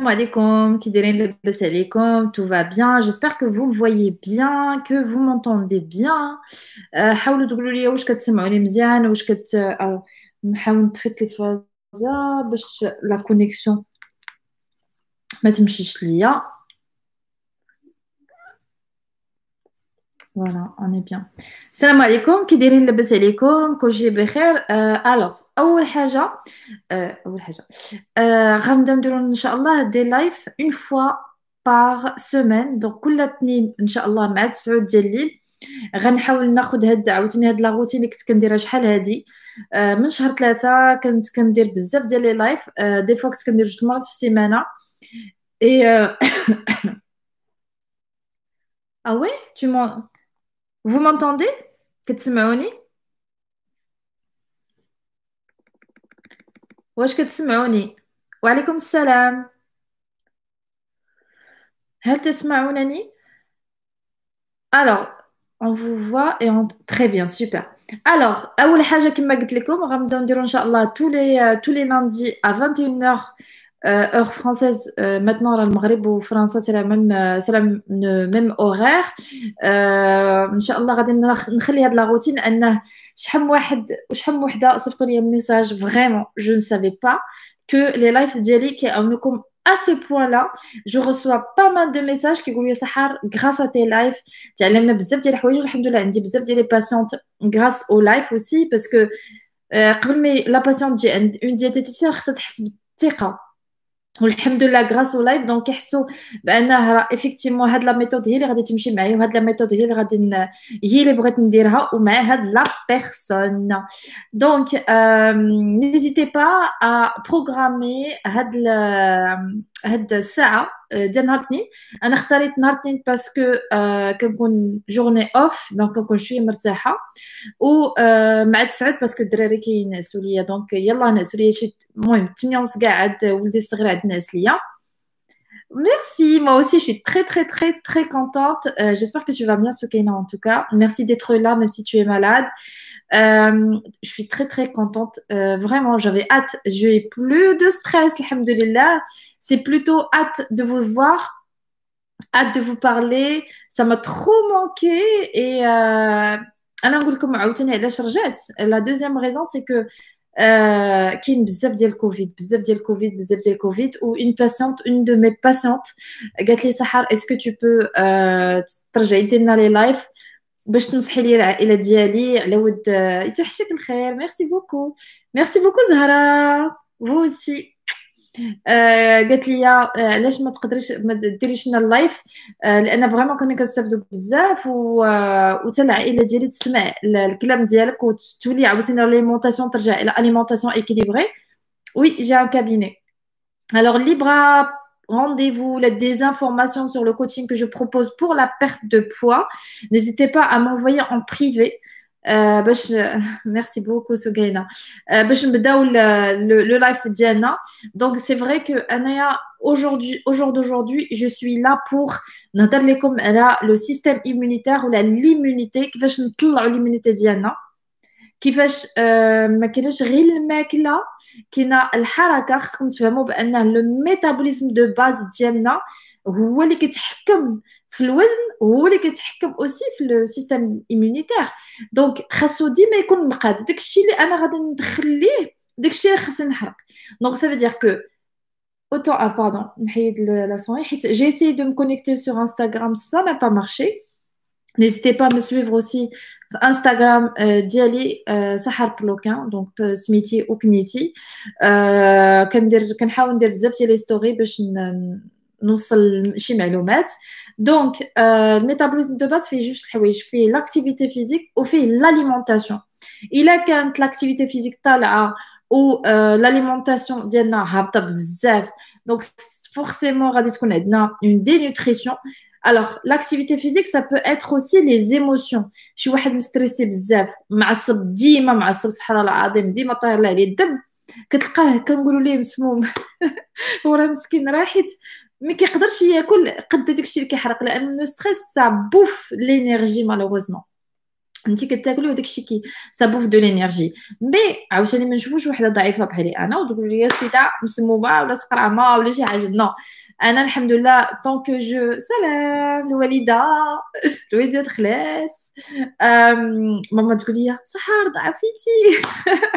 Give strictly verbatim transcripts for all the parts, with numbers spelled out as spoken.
Alaikum, qui dirait le bas alaikum, tout va bien. J'espère que vous me voyez bien, que vous m'entendez bien. Euh, حاولوا تقولوا لي واش كتسمعوني مزيان واش كت آه، نحاول نطفي التلفازة باش لا كونيكسيون ما تمشيش ليا. Voilà, on est bien. Salam alaikum, كي دايرين لاباس عليكم كلشي بخير. الوغ اول حاجه آه، اول حاجه آه، غنبدا نديرو ان شاء الله دي لايف اون فوا باغ سيمين، دونك كل اثنين ان شاء الله مع تسعة ديال الليل. غنحاول ناخذ هاد عاوتاني هاد لا روتين اللي كنت كنديرها شحال هادي. آه، من شهر ثلاثة كنت كندير بزاف ديال لي لايف. آه، دي فوا كنت كندير جوج مرات في السيمانه. اي اه ah ouais, tu m'en- vous m'entendez كتسمعوني؟ واش كتسمعوني؟ وعليكم السلام، هل تسمعونني؟ Alors, on vous voit et on... Très bien, super. Alors, أول حاجة كما قلت لكم غنبداو نديرو إن شاء الله tous les euh, tous les lundis à vingt et une heures euh, heure française. Euh, maintenant راه المغرب وفرنسا c'est la même euh, c'est la m- le même horaire. euh, إن شاء الله غادي نخ- نخلي هاد لا روتين أنه شحال من واحد وشحال من وحدة صيفطوا لي ميساج vraiment je ne savais pas que les lives ديالي كيعاونوكم à ce point-là. Je reçois pas mal de messages qui يقولوا لي سحر grâce à tes lives تعلمنا بزاف ديال الحوايج والحمد لله عندي بزاف ديال لي باسيونت grâce au life aussi parce que آه، قبل ما لا باسيونت تجي عند اون دياتيتيسيان خصها تحس بالثقه والحمد لله غراس او لايف دونك يحسوا بانه راه افيكتيفمون هاد لا ميثود هي اللي غادي تمشي معايا وهاد لا ميثود هي اللي غادي ن... هي اللي بغيت نديرها ومع هاد لا بيرسون. دونك نيزيتي با ا بروغرامي هاد ال... هاد الساعه آه، ديال نهار الاثنين. انا اختاريت نهار الاثنين باسكو آه كنكون جورني اوف دونك كنكون شويه مرتاحه ومع تسعود باسكو الدراري كينعسوا ليا دونك يلا نعسوا ليا شي المهم ثمانية ونص قاعد ولدي الصغير عاد نعس ليا. Merci, moi aussi je suis très très très très contente. Euh, j'espère que tu vas bien Soukaina en tout cas. Merci d'être là même si tu es malade. Euh, je suis très très contente. Euh, vraiment, j'avais hâte. J'ai plus de stress, alhamdoulilah. C'est plutôt hâte de vous voir, hâte de vous parler. Ça m'a trop manqué et euh, انا نقول لكم عاوتاني علاش رجعت. La deuxième raison c'est que آه كاين بزاف ديال كوفيد بزاف ديال كوفيد بزاف ديال كوفيد و une patiente une de mes patientes قالت لي سحر est-ce que tu peux آه ترجعي دير لنا لي لايف باش تنصحي لي العائله ديالي على ود آه، يتوحشك الخير. ميرسي بوكو ميرسي بوكو زهره vous aussi. آه، قالت لي آه، علاش ما تقدريش ما ديريش لنا اللايف. آه، لان فريمون كنا كنستافدوا بزاف و آه، وتا العائله ديالي تسمع ال- الكلام ديالك وتولي عاوتاني ليمونطاسيون ترجع الى اليمونطاسيون ايكيليبري. Oui, j'ai un cabinet. Alors, libre à rendez-vous, les- des informations sur le coaching que je propose pour la perte de poids. N'hésitez pas à m'envoyer en privé. Euh, باش merci beaucoup Sougaina. Euh, باش نبداو le, le, le live ديالنا. Donc c'est vrai que انايا aujourd'hui au jour d'aujourd'hui je suis là pour نهضر لكم على le système immunitaire ولا l'immunité كيفاش نطلعوا l'immunité ديالنا كيفاش آه، ما كايناش غير الماكله كاينه الحركه. خصكم تفهموا بانه لو ميتابوليزم دو باز ديالنا هو اللي كيتحكم في الوزن وهو اللي كيتحكم اوسي في لو سيستيم ايمونيتير. دونك خاصو ديما يكون مقاد داكشي اللي انا غادي ندخل ليه داكشي اللي خاصني نحرق. دونك ça veut dire que autant ah pardon نحيد la son حيت j'ai essayé de me connecter sur Instagram, ça n'a pas marché. N'hésitez pas à me suivre aussi sur Instagram euh, ديالي euh, سحر بلوكان دونك سميتي وكنيتي. آه كندير كنحاول ندير بزاف ديال لي ستوري باش ن- نوصل شي معلومات. دونك آه الميتابوليزم دو باز فيه جوج الحوايج، فيه لاكتيفيتي فيزيك وفيه لاليمونطاسيون. الا كانت لاكتيفيتي فيزيك طالعه و آه لاليمونطاسيون ديالنا هابطه بزاف دونك فورسيمون غادي تكون عندنا اون دينوتريسيون. Alors, l'activité physique, ça peut être aussi les émotions. شي واحد مستريسي بزاف معصب ديما معصب سبحان الله العظيم ديما طاير له عليه الدم كتلقاه كنقولوا ليه مسموم وراه مسكين راه حيت ما كيقدرش ياكل قد داكشي اللي كيحرق لان لو ستريس سا بوف لينيرجي مالوغوزمون. انت كتاكلي وداك الشيء كي سا بوف دو لينيرجي. مي عاوتاني ما نشوفوش وحده ضعيفه بحالي انا وتقول لي سيده مسمومه ولا سقرامه ولا شي حاجه، نو. انا الحمد لله طونك جو سلام الوالده. الوالده دخلات. أم، ماما تقول لي سحر ضعفيتي.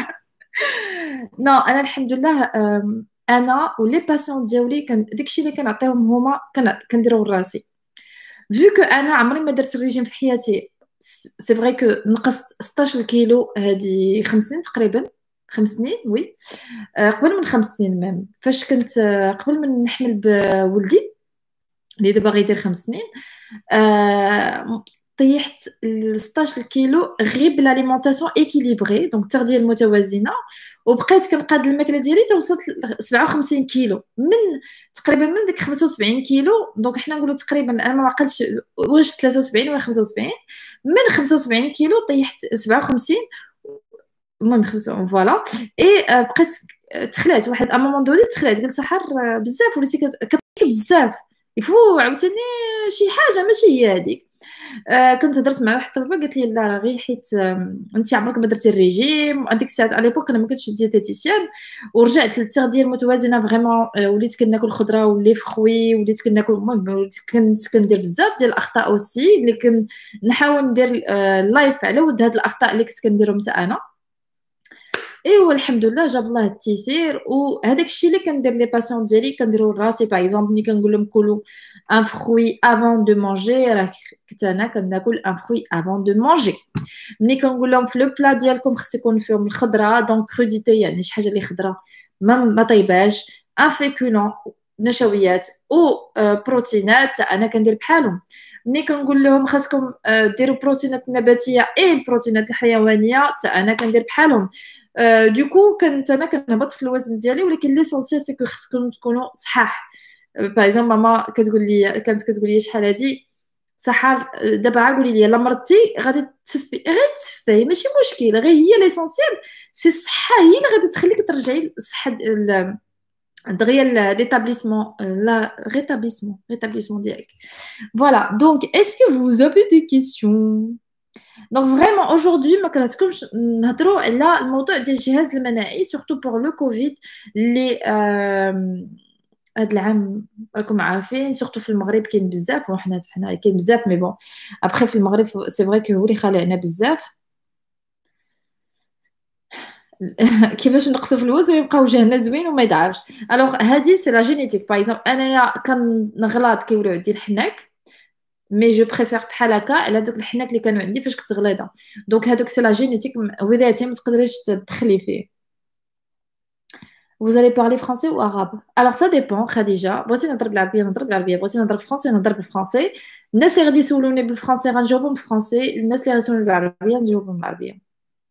نو انا الحمد لله. أم، انا ولي باسيون ديالي كان داكشي اللي كنعطيهم هما كن- كنديرو لراسي. فيو كو انا عمري ما درت الريجيم في حياتي. سي فري كو نقصت ستة عشر كيلو هذه خمس سنين تقريبا. خمس سنين وي. آه، قبل من خمس سنين ميم فاش كنت آه، قبل من نحمل بولدي اللي دابا غيدير خمس سنين. آه، طيحت ل ستة عشر كيلو غير بالاليمونطاسيون ايكيليبري دونك التغذيه المتوازنه. وبقيت كنقاد الماكله ديالي توصلت ل سبعة وخمسين كيلو من تقريبا من ديك خمسة وسبعين كيلو. دونك حنا نقولوا تقريبا انا ما عقلتش واش ثلاثة وسبعين ولا خمسة وسبعين. من خمسة وسبعين كيلو طيحت سبعة وخمسين. المهم خمسة فوالا. اي آه، بقيت آه، تخلعت واحد ا مومون دوني تخلعت قلت سحر آه، بزاف وليتي كت- كطيحي بزاف. يفو عاوتاني شي حاجه ماشي هي هذيك. آه كنت هضرت مع واحد الطبيبه قالت لي لا راه غير حيت آم، انت عمرك ما درتي الريجيم. هذيك الساعات على ليبوك انا ما كنتش دييتيسيان. ورجعت للتغذيه المتوازنه فريمون. آه وليت كناكل خضره ولي فخوي وليت كناكل المهم وليت كنت كندير بزاف ديال الاخطاء اوسي اللي كنحاول ندير آه لايف على ود هاد الاخطاء اللي كنت كنديرهم حتى انا. ايوا الحمد لله جاب الله التيسير. وهذاك الشيء اللي كندير لي باسيون ديالي كنديرو لراسي باغ اكزومبل ملي كنقول لهم كلوا ان فروي افون دو مانجي راه كنت انا كناكل ان فروي افون دو مانجي. ملي كنقول لهم في لو بلا ديالكم خص يكون فيهم الخضره دونك كروديتي يعني شي حاجه اللي خضره ما ما طيباش ان فيكولون نشويات او آه، بروتينات انا كندير بحالهم. ملي كنقول لهم خاصكم آه، ديروا بروتينات نباتيه اي البروتينات الحيوانيه حتى انا كندير بحالهم. آه، دوكو كنت انا كنهبط في الوزن ديالي ولكن ليسونسيال سي كو خصكم تكونوا صحاح. باغ اكزومبل ماما كتقول لي كانت كتقول لي شحال هادي سحر آه، دابا عا قولي لي لا مرضتي غادي تسفي غير تسفي ماشي مشكل غير هي ليسونسيال. سي الصحه هي اللي غادي تخليك ترجعي للصحه ال- دغيا ليتابليسمون لا ريتابليسمون ريتابليسمون ديالك. فوالا دونك اسكو vous avez des questions. دونك فريمون اaujourd'hui ما كرهتكمش نهضروا على الموضوع ديال الجهاز المناعي سورتو بور لو كوفيد اللي آم، هاد العام راكم عارفين سورتو في المغرب كاين بزاف وحنا حنا كاين بزاف مي بون ابخي في المغرب سي فري كو هو اللي خالعنا بزاف. كيفاش نقصوا في الوزن ويبقى وجهنا زوين وما يضعفش. الوغ هادي سي لا جينيتيك باغ اكزومبل انايا كنغلاض كيولوا عندي الحناك مي جو بريفير بحال هكا على دوك الحناك اللي كانوا عندي فاش كنت غليظه. دونك هادوك سي لا جينيتيك ولاتي ما تقدريش تدخلي فيه. Vous allez parler français ou arabe? Alors ça dépend خديجة بغيتي نهضر بالعربية نهضر بالعربية بغيتي نهضر بالفرنسي نهضر بالفرنسي. الناس اللي غادي يسولوني بالفرنسي غنجاوبهم بالفرنسي الناس اللي غيسولوني بالعربية نجاوبهم بالعربية.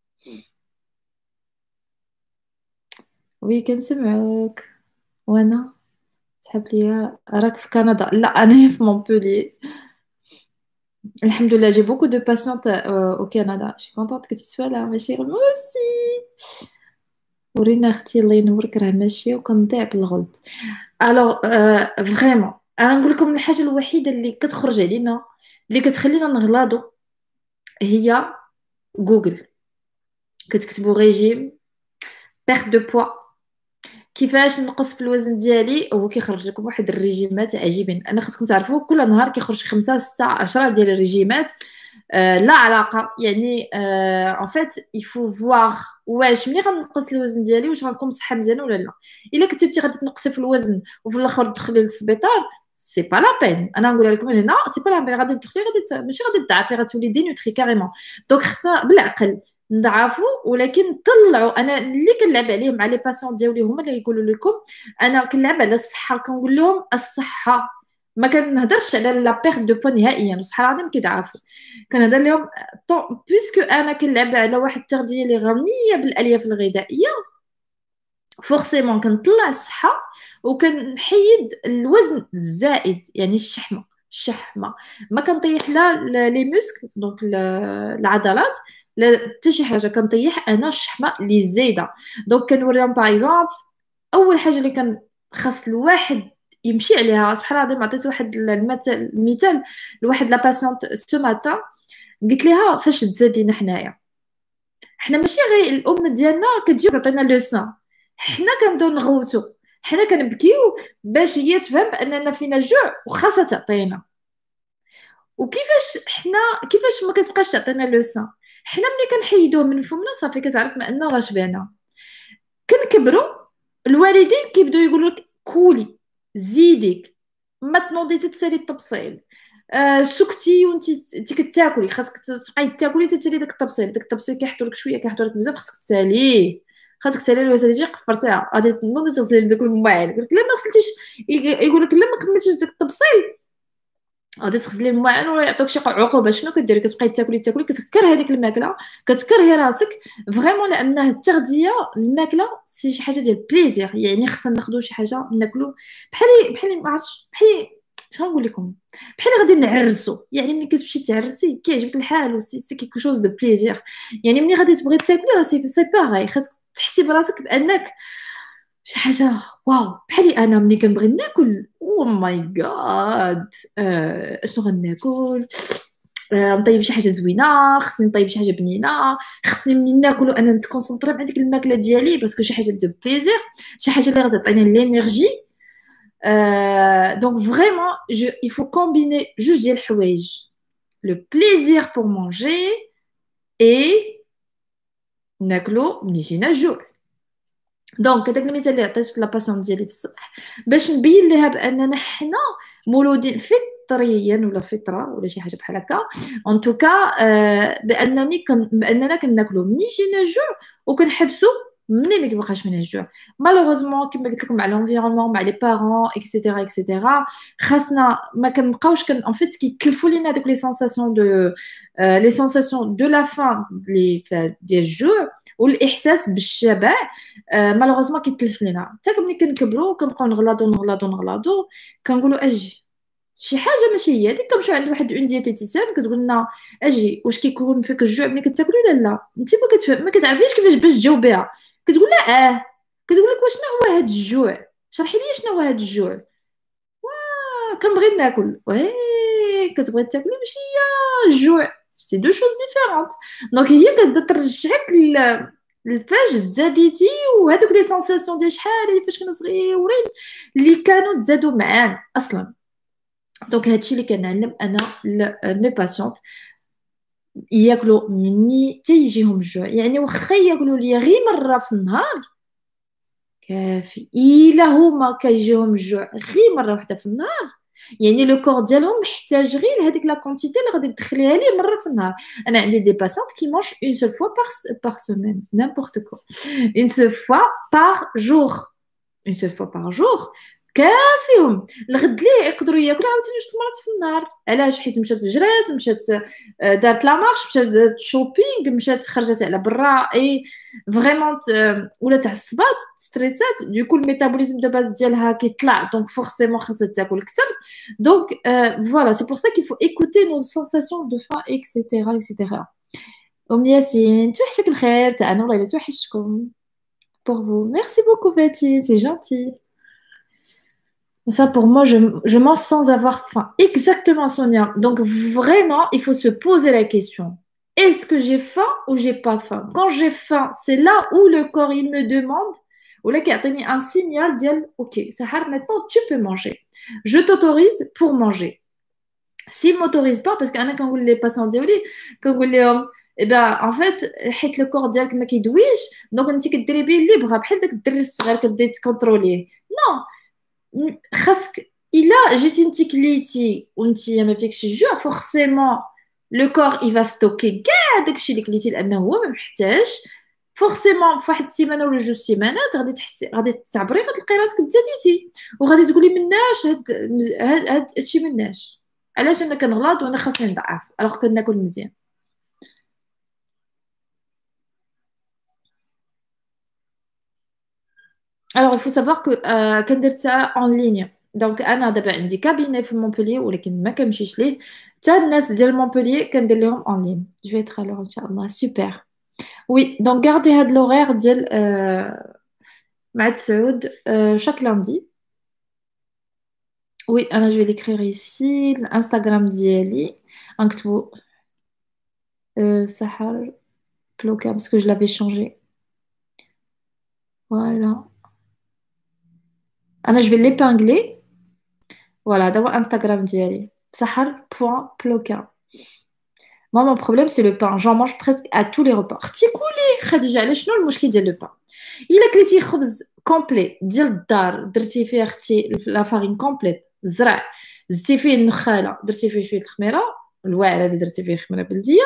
وي كنسمعوك. وانا سحب ليا راك في كندا لا انا في مونبولي. الحمد لله j'ai beaucoup de patientes euh, au Canada. Je suis contente que tu sois là ma chérie moi aussi. ورينا اختي الله ينورك راه ماشي وكنضيع بالغلط. الوغ فريمون انا نقول لكم الحاجه الوحيده اللي كتخرج علينا اللي كتخلينا نغلاضو هي جوجل. كتكتبوا ريجيم بيرت دو بوا كيفاش نقص في الوزن ديالي هو كيخرج لكم واحد الريجيمات عجيبين. انا خصكم تعرفوا كل نهار كيخرج خمسة ستة عشرة ديال الريجيمات آه لا علاقه يعني ان فيت يفو فواغ واش ملي غنقص الوزن ديالي واش غنكون بصحه مزيانه ولا لا. الا كنتي غادي تنقصي في الوزن وفي الاخر تدخلي للسبيطار سي با لا بين. انا نقول لكم هنا سي با لا بين غادي تدخلي غادي ت... ماشي غادي تضعفي غتولي دينوتري كاريمون. دونك خصنا بالعقل نضعفوا ولكن طلعوا. انا اللي كنلعب عليه مع لي باسيون ديالي هما اللي يقولوا لكم انا كنلعب على الصحه كنقول لهم الصحه ما كنهضرش على لا بيرت دو بو نهائيا وصحه العظيم كيضعفوا. كنهضر لهم طون بيسكو انا كنلعب على واحد التغذيه اللي غنيه بالالياف الغذائيه فورسيمون كنطلع الصحه وكنحيد الوزن الزائد يعني الشحمه الشحمه ما كنطيح لا لي موسك دونك العضلات لا حتى شي حاجه كنطيح انا الشحمه اللي زايده. دونك كنوريهم باغ اكزومبل اول حاجه اللي كان خاص الواحد يمشي عليها سبحان الله العظيم عطيت واحد المثال المثال لواحد لا باسيونت سو ماتان قلت لها فاش تزادينا حنايا، حنا ماشي غير الام ديالنا كتجي تعطينا لوسان، حنا كنبداو نغوتو، حنا كنبكيو باش هي تفهم باننا فينا جوع وخاصها تعطينا. وكيفاش حنا كيفاش ما كتبقاش تعطينا لوسان؟ حنا ملي كنحيدوه من فمنا صافي كتعرف باننا راه شبعنا. كنكبروا الوالدين كيبداو يقولوا لك كولي، زيدي، ما تنوضي تتسالي الطبسيل، آه سكتي وانت انت كتاكلي، خاصك تبقاي تاكلي تتسالي داك الطبسيل، داك الطبسيل كيحطوا لك شويه كيحطوا لك بزاف، خاصك تساليه، خاصك تساليه لو تجي قفرتيها غادي تنوضي تغسلي داك الماعن. يقول لك لا ما غسلتيش، يقول لك لا ما كملتيش داك الطبسيل غادي تغسلي الماعن ولا يعطوك شي عقوبه. شنو كديري؟ كتبقاي تاكلي تاكلي كتكره هذيك الماكله، كتكرهي راسك فريمون، لانه التغذيه الماكله سي شي حاجه ديال بليزير، يعني خصنا ناخذوا شي حاجه ناكلوا بحال بحال ما عرفتش بحال شنو نقول لكم، بحال غادي نعرسوا. يعني ملي كتمشي تعرسي كيعجبك الحال و سي كيكو شوز دو بليزير. يعني ملي غادي تبغي تاكلي راه سي سي باغي، خاصك تحسي براسك بانك شي حاجه واو. بحالي انا ملي كنبغي ناكل او ماي جاد، آه، اشنو غناكل؟ آه، نطيب شي حاجه زوينه، خصني نطيب شي حاجه بنينه، خصني ملي ناكل انا نتكونسونطري مع ديك الماكله ديالي باسكو شي حاجه دو بليزير، شي حاجه اللي غتعطيني لينيرجي. Euh, donc vraiment, je, il faut combiner جوج ديال الحوايج: le plaisir pour manger et ناكلو ملي يجينا الجوع. دونك هذاك المثال اللي عطيت لا باسيون ديالي في الصباح باش نبين لها باننا حنا مولودين فطريا ولا فطره ولا شي حاجه بحال هكا، ان توكا آه بانني كن باننا كناكلو ملي يجينا الجوع وكنحبسو ملي ما كيبقاش من الجوع. مالوغوزمون كما قلت لكم مع لونفيرونمون مع لي بارون اكسيتيرا اكسيتيرا خاصنا ما كنبقاوش كن ان فيت كيتلفوا لينا دوك لي سونساسيون دو لي سونساسيون دو لا فان لي ديال الجوع والاحساس بالشبع. آه مالوغوزمون كيتلف لينا حتى ملي كنكبروا كنبقاو نغلاضو نغلاضو نغلاضو كنقولوا اجي شي حاجه ماشي هي هذيك. كنمشيو عند واحد اون ديتيتيسيان كتقول لنا اجي واش كيكون فيك الجوع ملي كتاكل ولا لا؟ انت ما كتفهم ما كتعرفيش كيفاش باش تجاوبيها، كتقول لها اه، كتقول لك واشنو هو هذا الجوع، شرحي لي شنو هو هذا الجوع. آه كنبغي ناكل، وي كتبغي تاكلي ماشي هي الجوع، سي دو شوز ديفيرونت. دونك هي كتبدا ترجعك ل- لفاش تزاديتي وهذوك لي سونساسيون ديال شحال هادي فاش كنا صغيورين اللي كانوا تزادوا معانا اصلا. دونك هادشي اللي كنعلم انا مي باسيونت ياكلوا مني تيجيهم الجوع، يعني واخا ياكلوا لي غير مره في النهار كافي. الا هما كيجيهم الجوع غير مره واحده في النهار يعني لو كور ديالهم محتاج غير هذيك لا كونتيتي اللي غادي تدخليها ليه مره في النهار. انا عندي دي باسونت كي مونج اون سول فوا بار بار سيمين نيمبورت كو، اون سول فوا بار جور، اون سول فوا بار جور كافيهم. الغد ليه يقدروا ياكلوا عاوتاني جوج مرات في النهار. علاش؟ حيت مشات جرات، مشات آه، دارت لا مارش، مشات دارت شوبينغ، مشات خرجت على برا اي فريمون ولا تعصبات ستريسات، دوكو الميتابوليزم دو باز ديالها كيطلع، دونك فورسيمون خاصها تاكل اكثر. دونك فوالا سي بور سا كيل فو ايكوتي نو سونساسيون دو فان اكسيتيرا اكسيتيرا. ام ياسين توحشك الخير تاع انا والله الا توحشكم. pour vous merci beaucoup Betty c'est gentil. Ça, pour moi, je, je mange sans avoir faim. Exactement, Sonia. Donc, vraiment, il faut se poser la question. Est-ce que j'ai faim ou j'ai pas faim? Quand j'ai faim, c'est là où le corps, il me demande, ou là, qui a donné un signal, dit, OK, Sahar, maintenant, tu peux manger. Je t'autorise pour manger. S'il ne m'autorise pas, parce qu'il y en a quand vous les passez en dialyse, quand vous les... euh, eh ben, en fait, حيت le corps ديالك ما كيدويش دونك انت كديري به الليبر بحال داك الدري الصغير كتبداي تكونتروليه. نو، خاصك الا جيتي انت كليتي وانت ما فيكش الجوع فورسيمون لو كور il va ستوكي كاع داكشي اللي كليتي لانه هو ما محتاج. فورسيمون في واحد السيمانه ولا جوج سيمانات غادي تحسي غادي تعبري غتلقي راسك تزاديتي وغادي تقولي مناش هاد هاد هاد هادشي مناش. علاش انا كنغلط وانا خاصني نضعف الوغ كناكل مزيان. Alors, il faut savoir que euh, كندير حتى en ligne. دونك انا دابا عندي كابيني في مونبوليي ولكن ما كنمشيش ليه. حتى الناس ديال مونبوليي كندير لهم en ligne. Je vais être alors ان شاء الله super. Oui, donc gardez هاد l'horaire ديال euh, مع تسعود euh, chaque lundi. Oui, انا je vais l'écrire ici الانستغرام ديالي غنكتبو Euh, Sahar Ploka, parce que je l'avais changé. Voilà. Anna, je vais l'épingler. Voilà, d'avoir Instagram d'y sahar.ploka. Moi, mon problème, c'est le pain. J'en mange presque à tous les repas. اختي كولي خديجة علاش شنو المشكل ديال لو بان الا كليتي خبز كومبلي ديال الدار درتي فيه اختي لا فارين كومبليت زرع زدتي فيه النخاله درتي فيه شويه الخميره الواعره اللي درتي فيه خميره بلديه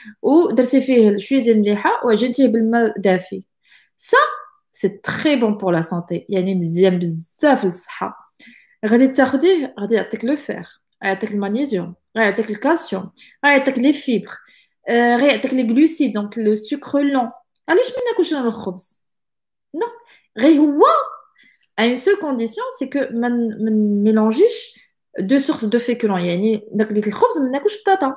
ودرتي فيه شويه ديال المليحه وعجنتيه بالماء دافي سا سي تري بون بور لا سونتي يعني مزيان بزاف للصحه غادي تاخديه غادي يعطيك لو فير غيعطيك المغنيسيوم غيعطيك الكالسيوم غيعطيك لي فيبر آه، غيعطيك لي غلوسيد دونك لو سكر لون علاش ما ناكلش انا الخبز نو غير هو à une seule condition c'est que ما ن- ما نميلونجيش دو سورس دو فيكولون يعني الا كليت الخبز ما ناكلش بطاطا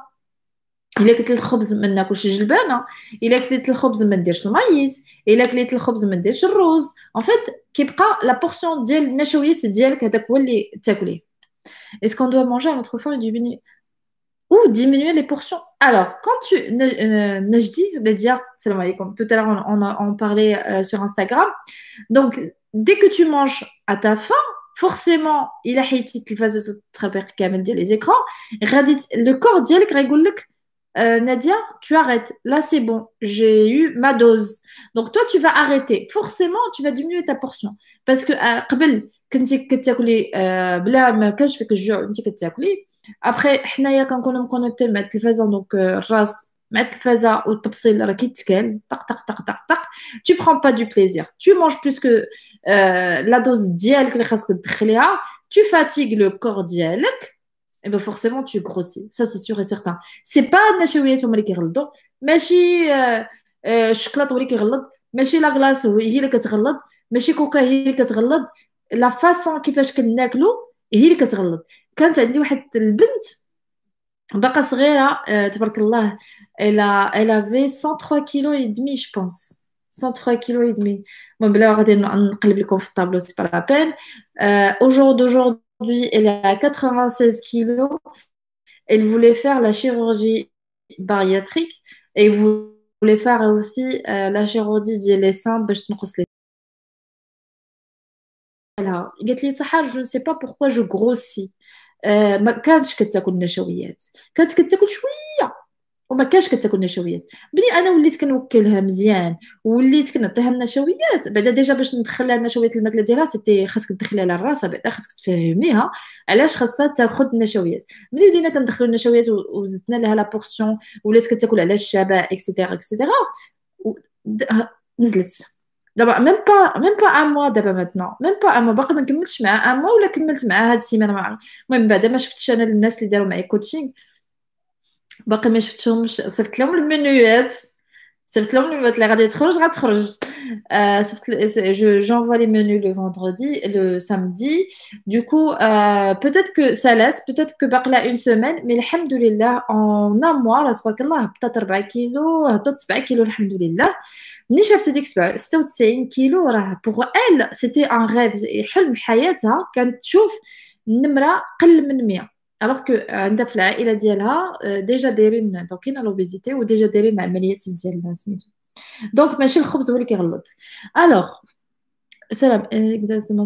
الا كليت الخبز ما ناكلش الجلبانه الا كليت الخبز ما نديرش المايز الا كليت الخبز ما نديرش الروز en fait كيبقى لا بورسيون ديال النشويات ديالك هذاك هو اللي تاكليه. Est-ce qu'on doit manger à notre faim et diminuer ou diminuer les portions? Alors, quand tu euh, Najdi, Nadia, salam alaikum. Tout à l'heure on, on, a- on parlait euh, sur Instagram. Donc, dès que tu manges à ta faim, forcément, il a حيتي التلفازة وتخربيق كامل ديال les écrans. غادي ت- le corps ديالك غيقول لك euh, Nadia, tu arrêtes. Là, c'est bon. J'ai eu ma dose. Donc, toi, tu vas arrêter. Forcément, tu vas diminuer ta portion. Parce que euh, قبل كنتي كتاكلي euh, بلا ما كانش فيك الجوع وانت كتاكلي. Après, حنايا كنكونوا مكونيكتي مع التلفازة دونك euh, الراس مع التلفازة والتبصيل راه كيتكال طق طق طق طق طق. Tu prends pas du plaisir. Tu manges plus que euh, la dose ديالك اللي خاصك تدخليها. Tu fatigues le corps ديالك. Et ben forcément tu grossis. Ça c'est sûr et certain. سي با النشويات هما اللي كيغلطوا ماشي آه، آه، الشكلاط هو اللي كيغلط ماشي لا كلاص هو- هي اللي كتغلط ماشي كوكا هي اللي كتغلط لا فاصون كيفاش كناكلو هي اللي كتغلط. كانت عندي واحد البنت باقا صغيره آه، تبارك الله elle a elle avait cent trois kilos et demi je pense cent trois kilos et demi. Bon بلا غادي نقلب لكم في الطابلو سي با لا بين. au jour d'aujourd'hui elle est à quatre-vingt-seize kilos. Elle voulait faire la chirurgie bariatrique et voulait faire aussi euh, la chirurgie ديال les seins باش تنقص لي لها. قالت لي سحر je ne sais pas pourquoi je grossis. آه، ما كانتش كتاكل نشويات كانت كتاكل شويه وما كانش كتاكل نشويات. بلي انا وليت كنوكلها مزيان وليت كنعطيها النشويات بعدا ديجا باش ندخل لها النشويات الماكله ديالها سيتي خاصك تدخليها لها راسها بعدا خاصك تفهميها علاش خاصها تاخذ النشويات. ملي بدينا كندخلوا النشويات و- وزدنا لها لا بورسيون ولات كتاكل على الشبع اكسيتيرا اكسيتيرا و- د- ه- نزلت دابا ميم با ميم با ان موا دابا ماتنون ميم با ان موا باقي ما كملتش معها ان موا ولا كملت معها هاد السيمانه ما عرفت. المهم بعدا ما شفتش انا الناس اللي داروا معايا كوتشينغ باقي ما شفتهمش صيفط لهم المنيوات صيفط لهم المنيوات اللي غادي تخرج غتخرج. Euh, sauf que je- j'envoie les menus le vendredi, le samedi. Du coup, euh, peut-être que ça laisse, peut-être que باقي لها une semaine, mais alhamdoulilah, en un mois, là, تبارك الله هبطت أربعة كيلو هبطت سبعة كيلو الحمد لله. ملي شافت هذيك سبعة- ستة وتسعين كيلو راه pour elle c'était un rêve حلم حياتها كانت تشوف النمرة قل من مية. alors que عندها في العائلة ديالها آه، ديجا دايرين دونك كاينة لوبيزيتي وديجا دايرين عمليات ديال سميتو دونك ماشي الخبز هو اللي كيغلط. الوغ سلام اكزاكتومون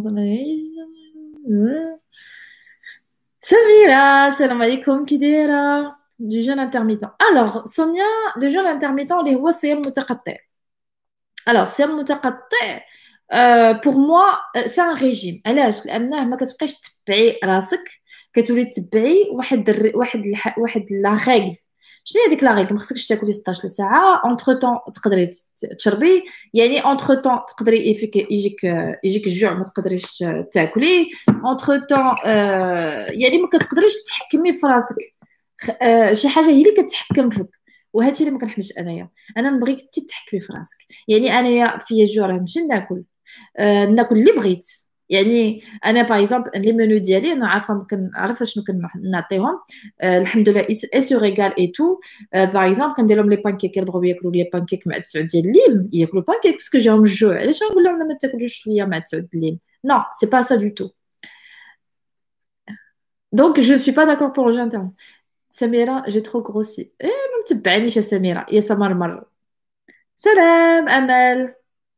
سميرة السلام عليكم كي دايرة du jeûne intermittent. Alors Sonia le jeûne intermittent اللي هو الصيام المتقطع. Alors الصيام المتقطع euh, pour moi euh, c'est un régime علاش لانه ما كتبقايش تبعي راسك كتولي تبعي واحد الر... واحد الح... واحد لا ريغل. شنو هي ديك لا ريغل؟ ما خصكش تاكلي ستاش ساعه اونتر طون تقدري ت- تشربي يعني اونتر طون تقدري يفيك يجيك يجيك الجوع ما تقدريش تاكلي اونتر طون يعني ما كتقدريش تحكمي في راسك. خ- آه، شي حاجه هي اللي كتحكم فيك وهادشي اللي ما كنحبش انايا. انا نبغيك انت تحكمي في راسك يعني انايا فيا جوع راه نمشي ناكل آه، ناكل اللي بغيت. يعني انا باغ اكزومبل لي منو ديالي انا عارفه كنعرف شنو كنعطيهم آه الحمد لله اي سو ريغال اي تو. باغ اكزومبل كندير لهم لي بانكيك يبغوا ياكلوا لي بانكيك مع تسعة ديال الليل ياكلوا بانكيك باسكو جاهم الجوع. علاش نقول لهم ما تاكلوش ليا مع تسعة الليل؟ نو سي با سا دو تو. دونك جو سوي با داكور بور لو جانتر. Samira, j'ai trop grossi. Eh, ما متبعنيش يا سميرة يا سمر مر. سلام أمل.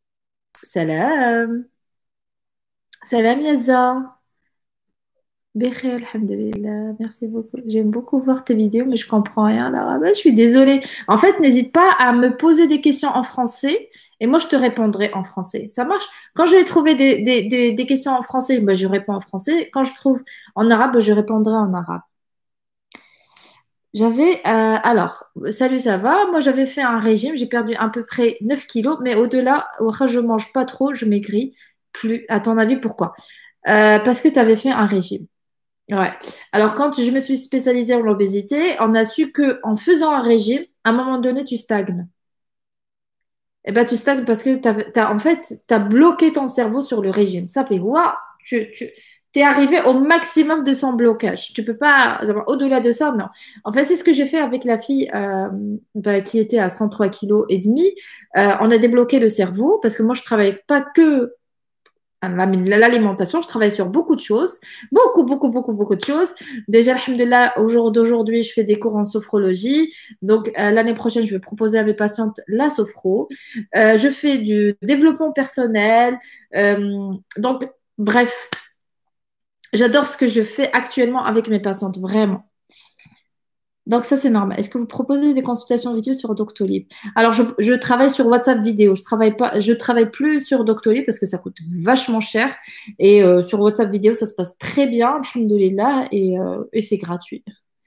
سلام. سلام يزا. بخير الحمد لله. Merci beaucoup. J'aime beaucoup voir tes vidéos, mais je comprends rien à l'arabe. Je suis désolée. En fait, n'hésite pas à me poser des questions en français et moi, je te répondrai en français. Ça marche? Quand je vais trouver des, des, des, des questions en français, bah, je réponds en français. Quand je trouve en arabe, je répondrai en arabe. J'avais, euh, alors, salut, ça va? Moi, j'avais fait un régime, j'ai perdu à peu près neuf kilos, mais au-delà, ouah, je mange pas trop, je maigris plus. À ton avis, pourquoi? Euh, parce que tu avais fait un régime. Ouais. Alors, quand je me suis spécialisée en obésité, on a su que en faisant un régime, à un moment donné, tu stagnes. Eh ben, tu stagnes parce que t'as, t'as- en fait, tu as bloqué ton cerveau sur le régime. Ça fait, waouh, tu, tu es arrivé au maximum de son blocage. Tu peux pas, au-delà de ça, non. En fait, c'est ce que j'ai fait avec la fille euh, bah, qui était à cent trois kilos et demi. Euh, on a débloqué le cerveau parce que moi, je travaille pas que l'alimentation, je travaille sur beaucoup de choses, beaucoup, beaucoup, beaucoup, beaucoup de choses. Déjà, alhamdoulilah, au jour d'aujourd'hui, je fais des cours en sophrologie. Donc, euh, l'année prochaine, je vais proposer à mes patientes la sophro. Euh, je fais du développement personnel. Euh, donc, bref, j'adore ce que je fais actuellement avec mes patientes, vraiment. Donc ça, c'est normal. Est-ce que vous proposez des consultations vidéo sur Doctolib? Alors, je, je travaille sur WhatsApp vidéo. Je travaille pas, je travaille plus sur Doctolib parce que ça coûte vachement cher. Et euh, sur WhatsApp vidéo, ça se passe très bien, alhamdoulilah, et, euh, et c'est gratuit.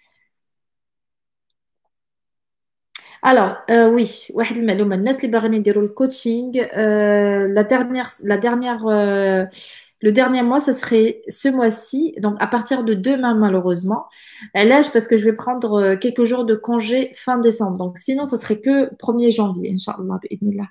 Alors, euh, oui, واحد المعلومة الناس اللي باغيين يديروا الكوتشينج euh, la dernière la dernière euh, le dernier mois ça serait ce mois-ci donc à partir de demain malheureusement. Là parce que je vais prendre euh, quelques jours de congé fin décembre. Donc sinon ça serait que premier janvier inchallah bi'idhnillah.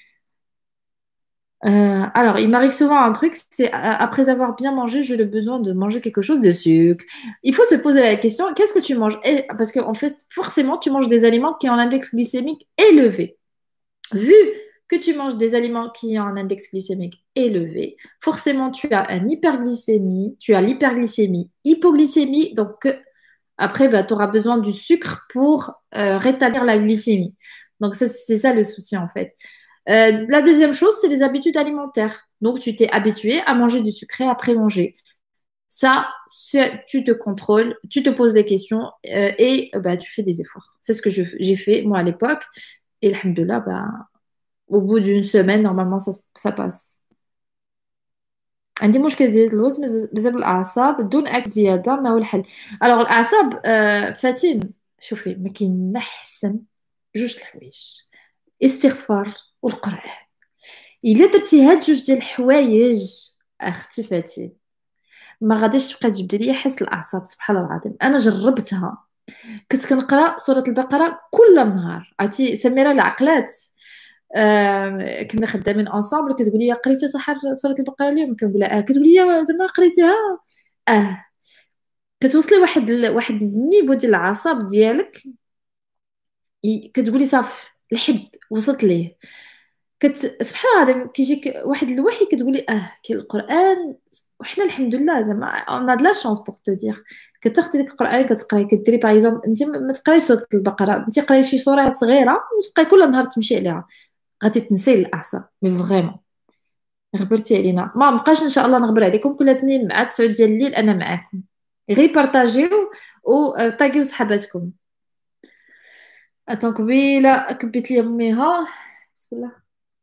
Euh, alors, il m'arrive souvent un truc, c'est a- après avoir bien mangé, j'ai le besoin de manger quelque chose de sucre. Il faut se poser la question, qu'est-ce que tu manges? Et- parce qu'en fait, forcément, tu manges des aliments qui ont un index glycémique élevé. Vu que tu manges des aliments qui ont un index glycémique élevé, forcément, tu as une hyperglycémie, tu as l'hyperglycémie, hypoglycémie, donc euh, après, bah, tu auras besoin du sucre pour euh, rétablir la glycémie. Donc, ça, c'est ça le souci en fait. Euh, la deuxième chose, c'est les habitudes alimentaires. Donc, tu t'es habitué à manger du sucré après manger. Ça, c'est- tu te contrôles, tu te poses des questions euh, et euh, bah, tu fais des efforts. C'est ce que je- j'ai fait moi à l'époque. Et alhamdoulilah, bah, au bout d'une semaine, normalement, ça, ça passe. عندي مشكل زيادة الوزن بز- بسبب الأعصاب دون أكل زيادة ما هو الحل؟ alors الأعصاب آه، فاتين شوفي ما كاين ما أحسن جوج الحوايج استغفار والقرآن إلا درتي هاد جوج ديال الحوايج أختي فاتين ما غاديش تبقى تجبدي ليا حس الأعصاب سبحان الله العظيم أنا جربتها كنت كنقرا سورة البقرة كل نهار عرفتي سميرة العقلات آه كنا خدامين انصامبل كتقول لي قريتي صح سورة البقرة اليوم كنقول لها اه كتقول لي زعما قريتيها اه كتوصلي واحد ال... واحد النيفو ديال العصب ديالك ي... كتقولي صافي الحد وصلت ليه كت... سبحان الله العظيم كيجيك واحد الوحي كتقولي اه كاين القرآن وحنا الحمد لله زعما اون لا شانس بوغ تو دير كتاخدي ديك القرآن كتقراي كديري باغ اكزومبل انت ما تقرايش سورة البقرة انت قراي شي سورة صغيرة وتبقاي كل نهار تمشي عليها غادي تنسي الاعصاب مي فريمون غبرتي علينا ما بقاش ان شاء الله نغبر عليكم كل اثنين مع تسعة ديال الليل انا معاكم غير بارطاجيو وطاقيو صحاباتكم اتون قبيله كبيت لي اميها بسم الله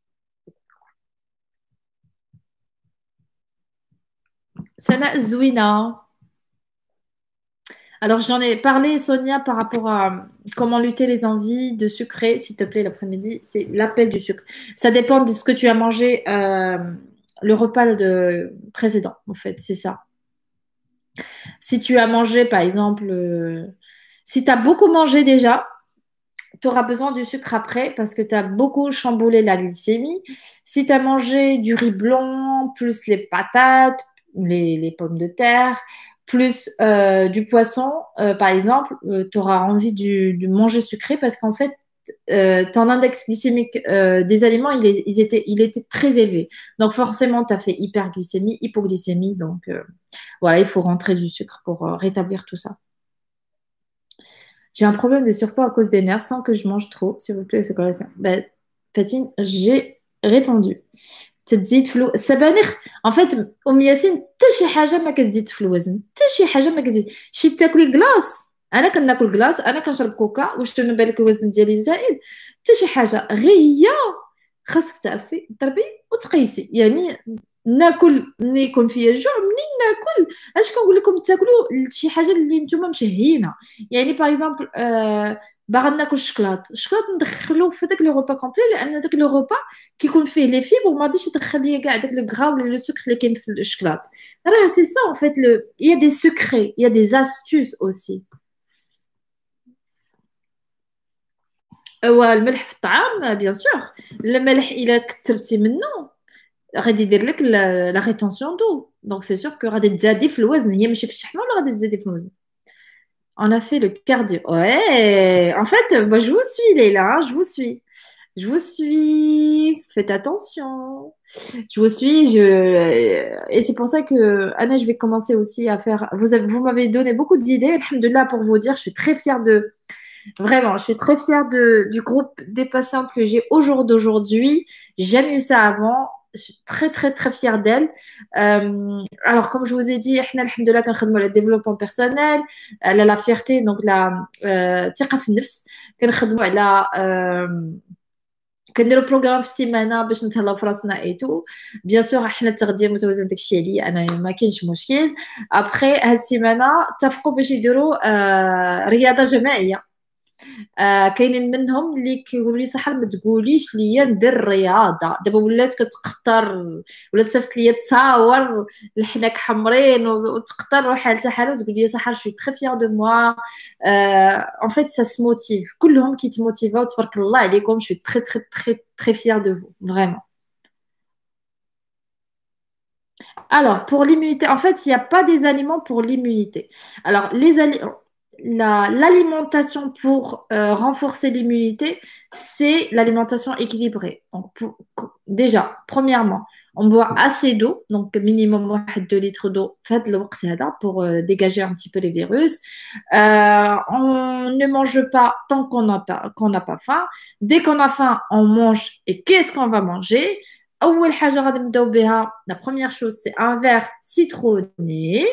سناء الزوينه. Alors j'en ai parlé Sonia par rapport à comment lutter les envies de sucrer s'il te plaît l'après-midi c'est l'appel du sucre ça dépend de ce que tu as mangé euh, le repas de précédent en fait c'est ça. Si tu as mangé, par exemple, euh, si tu as beaucoup mangé déjà, tu auras besoin du sucre après parce que tu as beaucoup chamboulé la glycémie. Si tu as mangé du riz blanc, plus les patates, les, les pommes de terre, plus euh, du poisson, euh, par exemple, tu auras envie du, du manger sucré parce qu'en fait, euh, ton index glycémique euh, des aliments, il, est- ils étaient, il était très élevé. Donc forcément, tu as fait hyperglycémie, hypoglycémie. Donc euh, voilà, il faut rentrer du sucre pour euh, rétablir tout ça. J'ai un problème de surpoids à cause des nerfs sans que je mange trop, s'il vous plaît, c'est quoi ça? Ben, Patine, j'ai répondu. تتزيد في الو... السبانخ en fait ام ياسين حتى شي حاجه ما كتزيد في الوزن، حتى شي حاجه ما كتزيد. شي تاكلي كلاص، انا كناكل كلاص، انا كنشرب كوكا، واش تنبان لك الوزن ديالي زائد؟ حتى شي حاجه، غير هي خاصك تعرفي تضربي وتقيسي. يعني ناكل ملي يكون فيا الجوع، منين ناكل؟ اش كنقول لكم تاكلوا شي حاجه اللي نتوما مشهيينه. يعني باغ اكزومبل آه باغا ناكل الشكلاط، الشكلاط ندخلو في داك لو روبا كومبلي، لان داك لو روبا كيكون فيه لي فيبر، وما غاديش يدخل ليا كاع داك لو غرا ولا لو سكر اللي كاين في الشكلاط. راه سي سا en fait le il y a des secrets, il y a des astuces aussi. هو الملح في الطعام بيان سور، الملح الا كثرتي منه غادي يدير لك لا ريتونسيون دو، دونك سي سور كو غادي تزادي في الوزن، هي ماشي في الشحمه ولا غادي تزادي في الوزن. On a fait le cardio. Ouais, en fait, moi, je vous suis, Leila, hein, je vous suis. Je vous suis. Faites attention. Je vous suis. Je... Et c'est pour ça que, Anna, je vais commencer aussi à faire. Vous avez... vous m'avez donné beaucoup d'idées. Alhamdoulilah, pour vous dire, je suis très fière de. Vraiment, je suis très fière de... du groupe des patientes que j'ai au jour d'aujourd'hui. J'ai jamais eu ça avant. Je suis très, très, très fière d'elle. Euh, alors, comme je vous ai dit, احنا الحمد لله كنخدموا على le développement personnel, على la fierté, donc la الثقة في النفس. كنخدموا على euh, كنديروا بروغرام في السيمانه باش نتهلاو في راسنا اي تو. بيان سور حنا التغذيه المتوازنه داكشي عليا انا ما كاينش مشكل. ابخي هاد السيمانه اتفقوا باش يديروا آه رياضه جماعيه. آه كاينين منهم اللي كيقولوا لي صح ما تقوليش ليا ندير الرياضه، دابا ولات كتقطر، ولات صيفط ليا تصاور الحناك حمرين وتقطر وحالتها حاله وتقول لي صح شوي تري فيغ دو موا. ان فيت سا سموتيف، كلهم كيتموتيفاو تبارك الله عليكم. شوي تري تري تري تري فيغ دو فو فريمون. Alors, pour l'immunité, en fait, il n'y a pas des aliments pour l'immunité. Alors, les ali- la- l'alimentation pour euh, renforcer l'immunité, c'est l'alimentation équilibrée. Donc, pour- déjà, premièrement, on boit assez d'eau, donc minimum deux litres d'eau faites le وقت هذا, pour euh, dégager un petit peu les virus. Euh, on ne mange pas tant qu'on n'a pas, qu'on n'a pas faim. Dès qu'on a faim, on mange. Et qu'est-ce qu'on va manger? أول حاجة غادي نبداو بها, la première chose, c'est un verre citronné.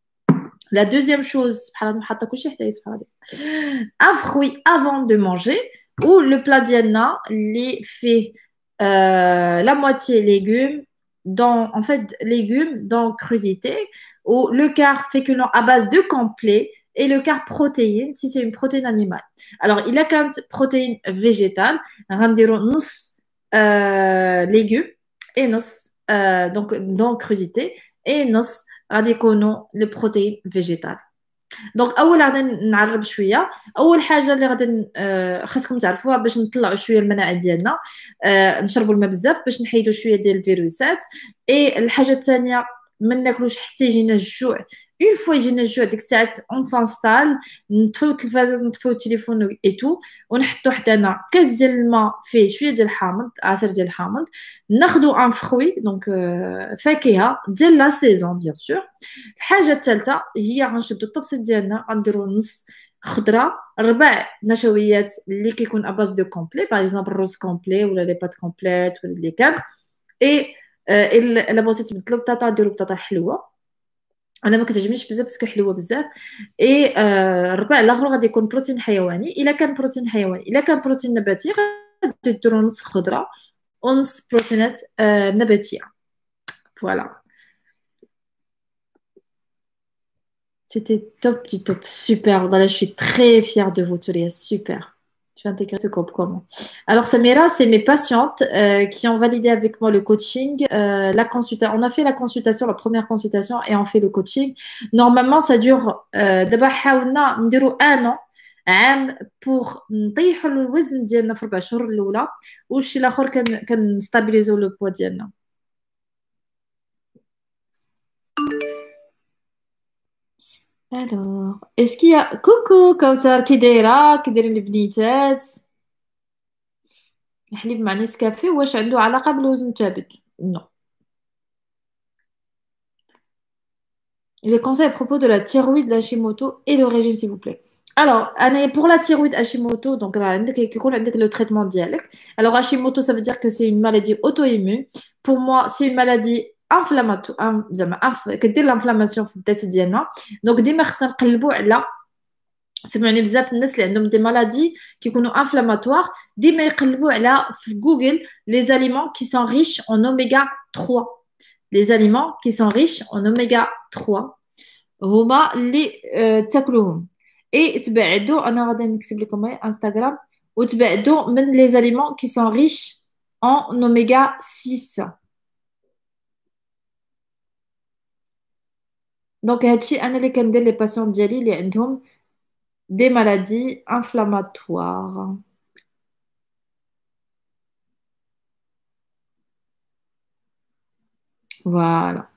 La deuxième chose, سبحان الله نحط كلشي حتى سبحان الله, un fruit avant de manger, ou le plat ديالنا اللي فيه euh, la moitié légumes, dans, en fait, légumes dans crudité, ou le quart féculent à base de complet, et le quart protéine, si c'est une protéine animale. Alors, il a qu'une protéine végétale, غنديرو نص euh, légumes, et نص euh, donc dans crudité, et نص غادي يكونوا لي بروتين فيجيتال. دونك اول غادي نعرب شويه. اول حاجه اللي غادي ن- آه، خاصكم تعرفوها باش نطلعوا شويه المناعه ديالنا, آه، نشربوا الماء بزاف باش نحيدوا شويه ديال الفيروسات. اي الحاجه الثانيه, ما ناكلوش حتى يجينا الجوع. اون فوا يجينا الجوع ديك الساعات اون سانستال, نطفيو التلفازات, نطفيو التليفون اي تو, ونحطوا حدانا كاس ديال الماء فيه شويه ديال الحامض, عصير ديال الحامض, ناخذوا ان فروي دونك فاكهه ديال لا سيزون بيان سور. الحاجه الثالثه هي غنشدوا الطبسيل ديالنا, غنديروا نص خضره, ربع نشويات اللي كيكون اباز دو كومبلي, باغ اكزومبل الروز كومبلي ولا لي بات كومبليت ولا اللي كان. اي آه، الا بغيتو تبدلوا بطاطا ديروا بطاطا حلوه, انا ما كتعجبنيش بزاف باسكو حلوه بزاف. اي آه، الربع الاخر غادي يكون بروتين حيواني. الا كان بروتين حيواني, الا كان بروتين نباتي غادي ديروا نص خضره ونص بروتينات آه، نباتيه. فوالا, c'était top du top. Super. Voilà, je suis très fière de vous, Touria. Super. Je vais intégrer ce groupe comment? Alors, Samira, c'est mes patientes euh, qui ont validé avec moi le coaching, euh, la consultation. On a fait la consultation, la première consultation, et on fait le coaching. Normalement, ça dure euh, d'abord حاولنا نديرو un an, عام, pour نطيحوا الوزن ديالنا في أربع شهور الأولى, والشيء الآخر كان كنستابيليزو لو بوا ديالنا. Alors, est-ce qu'il y a... Coucou, Kautar, كي دايرة كي دايرين البنيتات؟ الحليب مع نسكافيه واش عنده علاقة بالوزن الثابت؟ Non. Les conseils à propos de la thyroïde, de l'Hashimoto et le régime, s'il vous plaît. Alors, أنا- pour la thyroïde Hashimoto, donc là, عندك- يكون عندك le traitement ديالك. Alors, Hashimoto, ça veut dire que c'est une maladie auto-immune. Pour moi, c'est une maladie inflammatoire. زعما inf- كدير l'inflammation في الداس ديالنا. Donc, ديما خصنا نقلبوا على سمعني بزاف الناس اللي عندهم دي مالادي كيكونوا انفلاماتوار ديما يقلبوا على في جوجل les aliments qui sont riches en oméga trois. Les aliments qui sont riches en oméga trois هما اللي آه، تاكلوهم اي تبعدوا. انا غادي نكتب لكم هاي انستغرام وتبعدوا من les aliments qui sont riches en oméga six. دونك هادشي انا اللي كندير لي باسيون ديالي اللي عندهم des maladies inflammatoires. Voilà.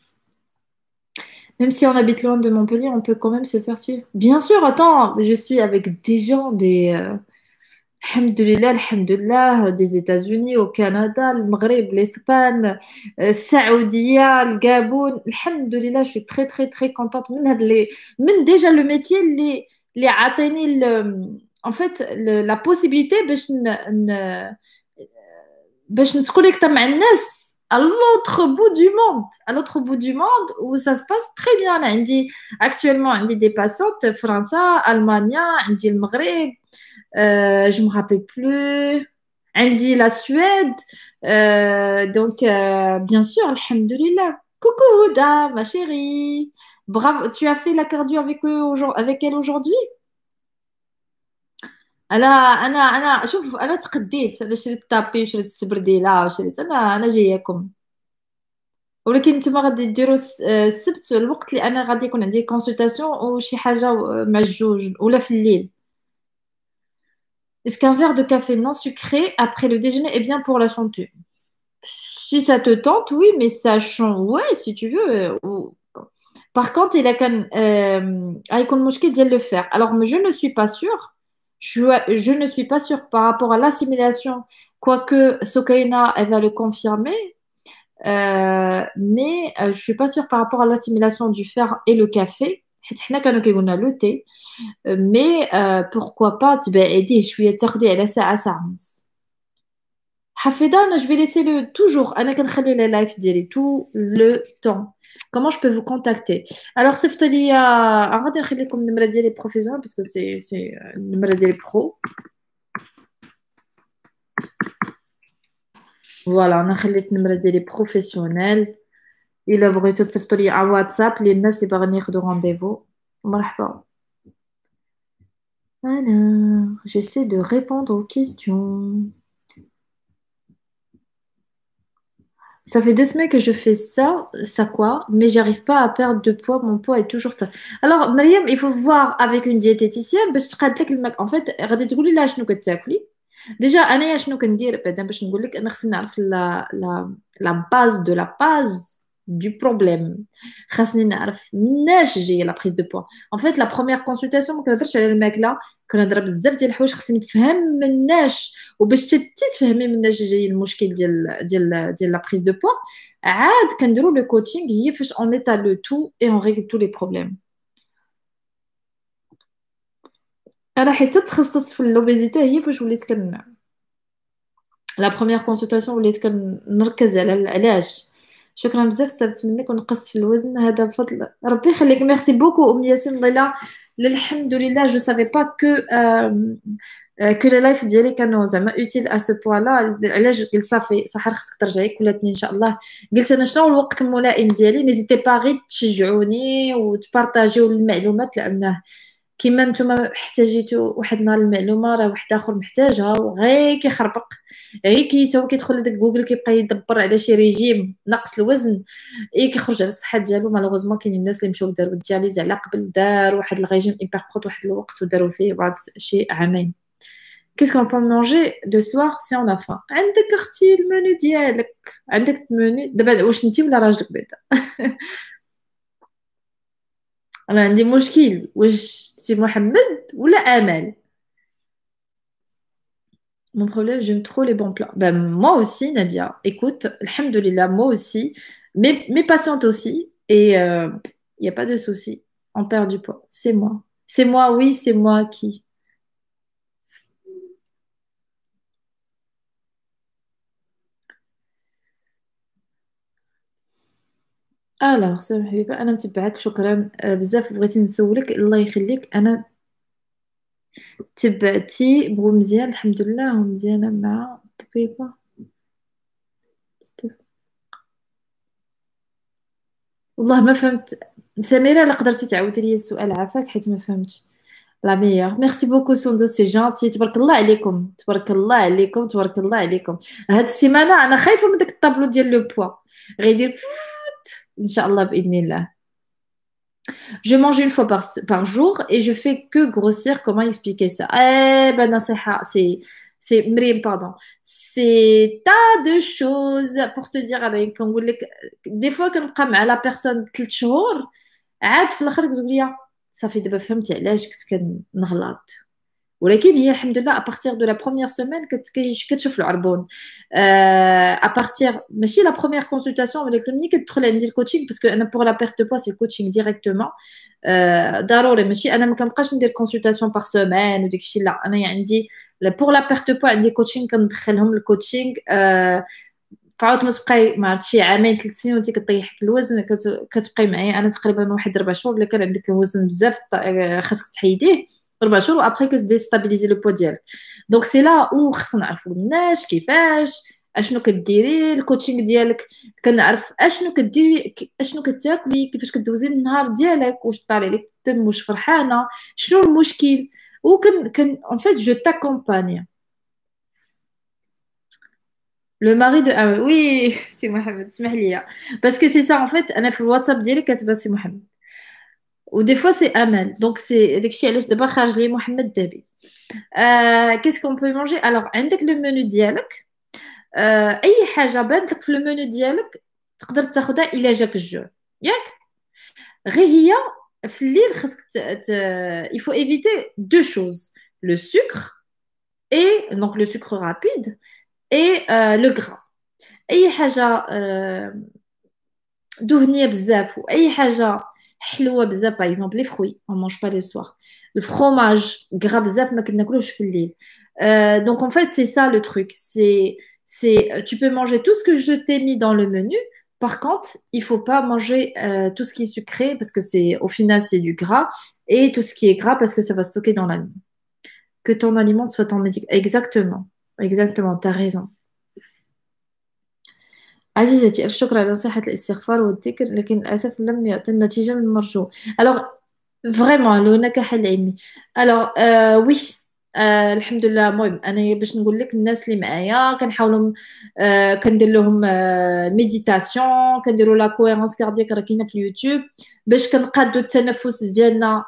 Même si on habite loin de Montpellier, on peut quand même se faire suivre. Bien sûr, attends, je suis avec des gens des, euh, alhamdoulilah, alhamdoulilah, des États-Unis, au Canada, le Maghreb, l'Espagne, euh, Saoudia, le Gabon. Alhamdoulilah, je suis très, très, très contente. من هاد les- من déjà le métier, les, les عطاني le- en fait, le- la possibilité باش ن, ن, باش نتكونيكتا مع الناس à l'autre bout du monde, à l'autre bout du monde où ça se passe très bien. أنا عندي actuellement عندي des patientes فرنسا, Allemagne, عندي المغرب, euh, je me rappelle plus, عندي la Suède, euh, donc euh, bien sûr, alhamdoulilah. Coucou Huda, ma chérie. Bravo, tu as fait la cardio avec eux aujourd- avec elle aujourd'hui? انا انا انا شوف انا تقديت. انا شريت الطابي وشريت السبرديله وشريت انا انا جاياكم. ولكن نتوما غادي ديروا الس- آه، السبت الوقت اللي انا غادي يكون عندي كونسلطاسيون وشي حاجه آه، مع الجوج ولا في الليل. Est-ce qu'un verre de café non sucré après le déjeuner est bien pour la santé? Si ça te tente, oui, mais sachant, ouais, si tu veux. euh, ou- Par contre, il a qu'un euh, غيكون مشكل ديال le faire. Alors, mais je ne suis pas sûre. Je, je ne suis pas sûre par rapport à l'assimilation, quoique Sokaina, elle va le confirmer. Euh, mais euh, je suis pas sûre par rapport à l'assimilation du fer et le café. حيت حنا كانوا كيقولنا le thé. Euh, mais euh, pourquoi pas تبعديه شوية تاخديه على ساعة ساعة ونص. حفيظة أنا je vais laisser le toujours أنا كنخلي les live ديالي tout le temps. Comment je peux vous contacter? Alors صيفط لي غادي نخلي لكم النمرة ديالي بروفيسيونال باسكو سي سي النمرة ديالي برو. فوالا أنا خليت النمرة ديالي بروفيسيونال. إلا بغيتو تصيفطوا لي على واتساب للناس اللي باغيين ياخدوا رونديفو مرحبا. Alors, j'essaie de répondre aux questions. Ça fait deux semaines que je fais ça, ça quoi, mais j'arrive pas à perdre de poids, mon poids est toujours... ta- Alors, Mariam, il faut voir avec une diététicienne باش تقاد لك الماك. En fait, غادي تقولي لها شنو كتاكلي. Déjà, أنايا شنو كندير بعدا باش نقول لك. أنا خصني نعرف لا لا la base de la base du problème. خاصني نعرف مناش جايه la prise de poids. En fait, la première consultation ما كنهضرش على الماكلة. كنهضر بزاف ديال الحوايج خصني نفهم مناش. وباش تي تفهمي مناش جاي المشكل ديال ديال ديال لا prise de poids عاد كنديروا لو كوتشينغ هي فاش on étale le tout et on règle tous les problèmes. انا حتى تخصصت في اللوبيزيتي هي فاش وليت كن لا بروميير كونسلطاسيون وليت كنركز على العلاج. شكرا بزاف استفدت منك ونقصت في الوزن هذا بفضل ربي يخليك. ميرسي بوكو ام ياسين. والله الحمد لله جو سافي با كو كو لي لايف ديالي كانوا زعما اوتيل ا سو بوان لا. علاش قلت صافي صح خصك ترجعي كولاتني ان شاء الله. قلت انا شنو الوقت الملائم ديالي. نيزيتي با غير تشجعوني وتبارطاجيو المعلومات لانه كيما نتوما احتاجيتو واحد النهار المعلومه راه واحد اخر محتاجها وغير كيخربق غير كي تو كيدخل لداك جوجل كيبقى يدبر على شي ريجيم نقص الوزن اي كيخرج على الصحه ديالو. مالوغوزمون كاينين الناس اللي مشاو داروا الدياليز على قبل داروا واحد الريجيم ايبر كروت واحد الوقت وداروا فيه بعد شي عامين. كيس كون بون مانجي دو سوار سي اون افا. عندك اختي المنيو ديالك. عندك المنيو دابا واش انتي ولا راجلك بعدا؟ انا عندي مشكل واش سي محمد ولا امل. Mon problème, j'aime trop les bons plats. Ben, moi aussi, Nadia. Écoute, alhamdoulilah, moi aussi. Mes, mes patientes aussi. Et il n'y a pas de souci. On perd du poids. C'est moi. C'est moi, oui, c'est moi qui. Alors, سامحني بقى أنا متبعاك شكرا آه، بزاف بغيتي نسولك الله يخليك أنا تبعتي بغو مزيان الحمد لله ومزيانة مع الطبيبة. والله ما فهمت سميرة، لا قدرتي تعاودي لي السؤال عافاك حيت ما فهمتش. لا ميور ميرسي بوكو سوندو سي جونتي، تبارك الله عليكم تبارك الله عليكم تبارك الله عليكم. هاد السيمانة أنا خايفة من داك الطابلو ديال لو بوا غيدير فوت إن شاء الله بإذن الله. Je mange une fois par, par jour et je fais que grossir. Comment expliquer ça? Eh ben, nasiha, c'est, c'est, Mriem, pardon. C'est tas de choses pour te dire. عليك كنقول لك des fois كنبقى مع la personne ثلاث شهور عاد في الاخر كتقول لي صافي دابا فهمت علاش كنت كنغلط. ولكن هي الحمد لله ابارتيغ دو لا بروميير سيمين كتشوف العربون. ابارتيغ ماشي لا بروميير كونسلطاسيون ولكن ملي كتدخل عندي الكوتشينغ باسكو انا بور لا بيرت دو بوا سي كوتشينغ ديريكتومون. ضروري ماشي انا ما كنبقاش ندير كونسلطاسيون بار سيمين وديك الشيء لا انا عندي بور لا بيرت دو بوا عندي كوتشينغ كندخلهم الكوتشينغ. تعاود ما تبقاي ما عرفت شي عامين ثلاث سنين وانت كطيح في الوزن كتبقاي معايا انا تقريبا واحد ربع شهور الا كان عندك وزن بزاف خاصك تحيديه ربع شهور وابخي كتبداي ستابيليزي لو بوا ديالك. دونك سي لا او خصنا نعرفوا الناس كيفاش اشنو كديري الكوتشينغ ديالك كنعرف اشنو كديري اشنو كتاكلي كيفاش كدوزي النهار ديالك واش طالع لك الدم واش فرحانه شنو المشكل وكن كن en fait je t'accompagne. Le mari de ah oui c'est Mohamed اسمح لي parce que c'est ça en fait انا في الواتساب ديالي كاتبه سي محمد ou des fois c'est Amal donc c'est داكشي علاش دابا خارج لي محمد دابي. Euh, qu'est-ce qu'on peut manger alors عندك لو منو ديالك. آه، اي حاجه بانت لك في المنيو ديالك تقدر تاخدها الا جاك الجوع ياك. غير هي في الليل خاصك ت... ت... il faut éviter deux choses le sucre et donc le sucre rapide et euh, le gras. اي حاجه euh, دهنيه بزاف واي حاجه حلوه بزاف باغ اكزومبل لي فروي on mange pas le soir الفرomage gras بزاف ما كناكلوش في الليل. Euh, donc en fait c'est ça le truc c'est c'est tu peux manger tout ce que je t'ai mis dans le menu. Par contre il faut pas manger euh, tout ce qui est sucré parce que c'est au final c'est du gras et tout ce qui est gras parce que ça va stocker dans l'aliment. Que ton aliment soit en médicament exactement exactement t'as raison. عزيزتي ألف شكر على نصيحة الاستغفار والذكر لكن للأسف لم يأتي النتيجة المرجوة. Alors vraiment لو هناك حل علمي. Alors euh, oui آه الحمد لله. المهم انا باش نقول لك الناس اللي معايا كنحاولوا آه كندير لهم آه ميديتاسيون كنديروا لا كويرونس كاردياك راه كاينه في اليوتيوب باش كنقادوا التنفس ديالنا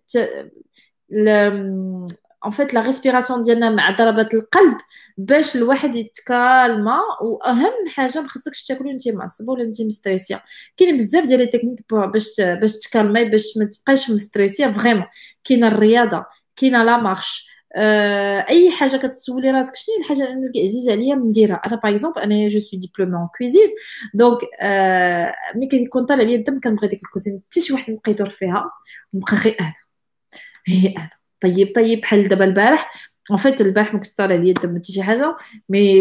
آه en fait la respiration ديالنا مع ضربات القلب باش الواحد يتكالما. واهم حاجه ما خصكش تاكلوا انت معصبه ولا انت مستريسيه. كاين بزاف ديال لي تكنيك باش باش تكالماي باش ما تبقايش مستريسيه فريمون. كاينه الرياضه كاينه لا مارش آه، اي حاجه كتسولي راسك شنو هي الحاجه اللي عزيزه عليا نديرها. انا باغ اكزومبل انا جو سوي ديبلومي اون كويزين دونك آه، ملي كيكون طالع عليا الدم كنبغي ديك الكوزين حتى شي واحد يبقى يدور فيها ونبقى غير انا هي انا طيب طيب بحال دابا البارح اون فيت البارح ما كنتش طالع عليا الدم حتى شي حاجه مي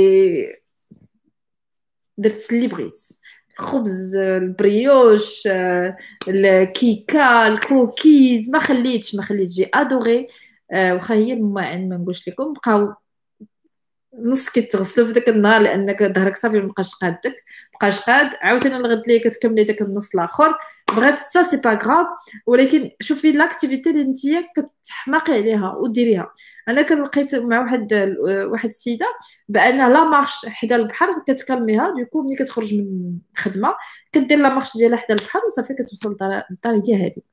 درت اللي بغيت الخبز البريوش الكيكه الكوكيز ما خليتش ما خليتش جي ادوري. آه واخا هي الماعن ما نقولش لكم بقاو نص كيتغسلوا في داك النهار لانك ظهرك صافي مابقاش قادك مابقاش قاد عاوتاني الغد ليا كتكملي داك النص الاخر. بغيف سا سي با غراف ولكن شوفي لاكتيفيتي اللي نتيا كتحماقي عليها وديريها. انا كنلقيت مع واحد واحد السيده بان لا مارش حدا البحر كتكلميها دوكو ملي كتخرج من الخدمه كدير لا مارش ديالها حدا البحر وصافي كتوصل للدار ديالها هذه.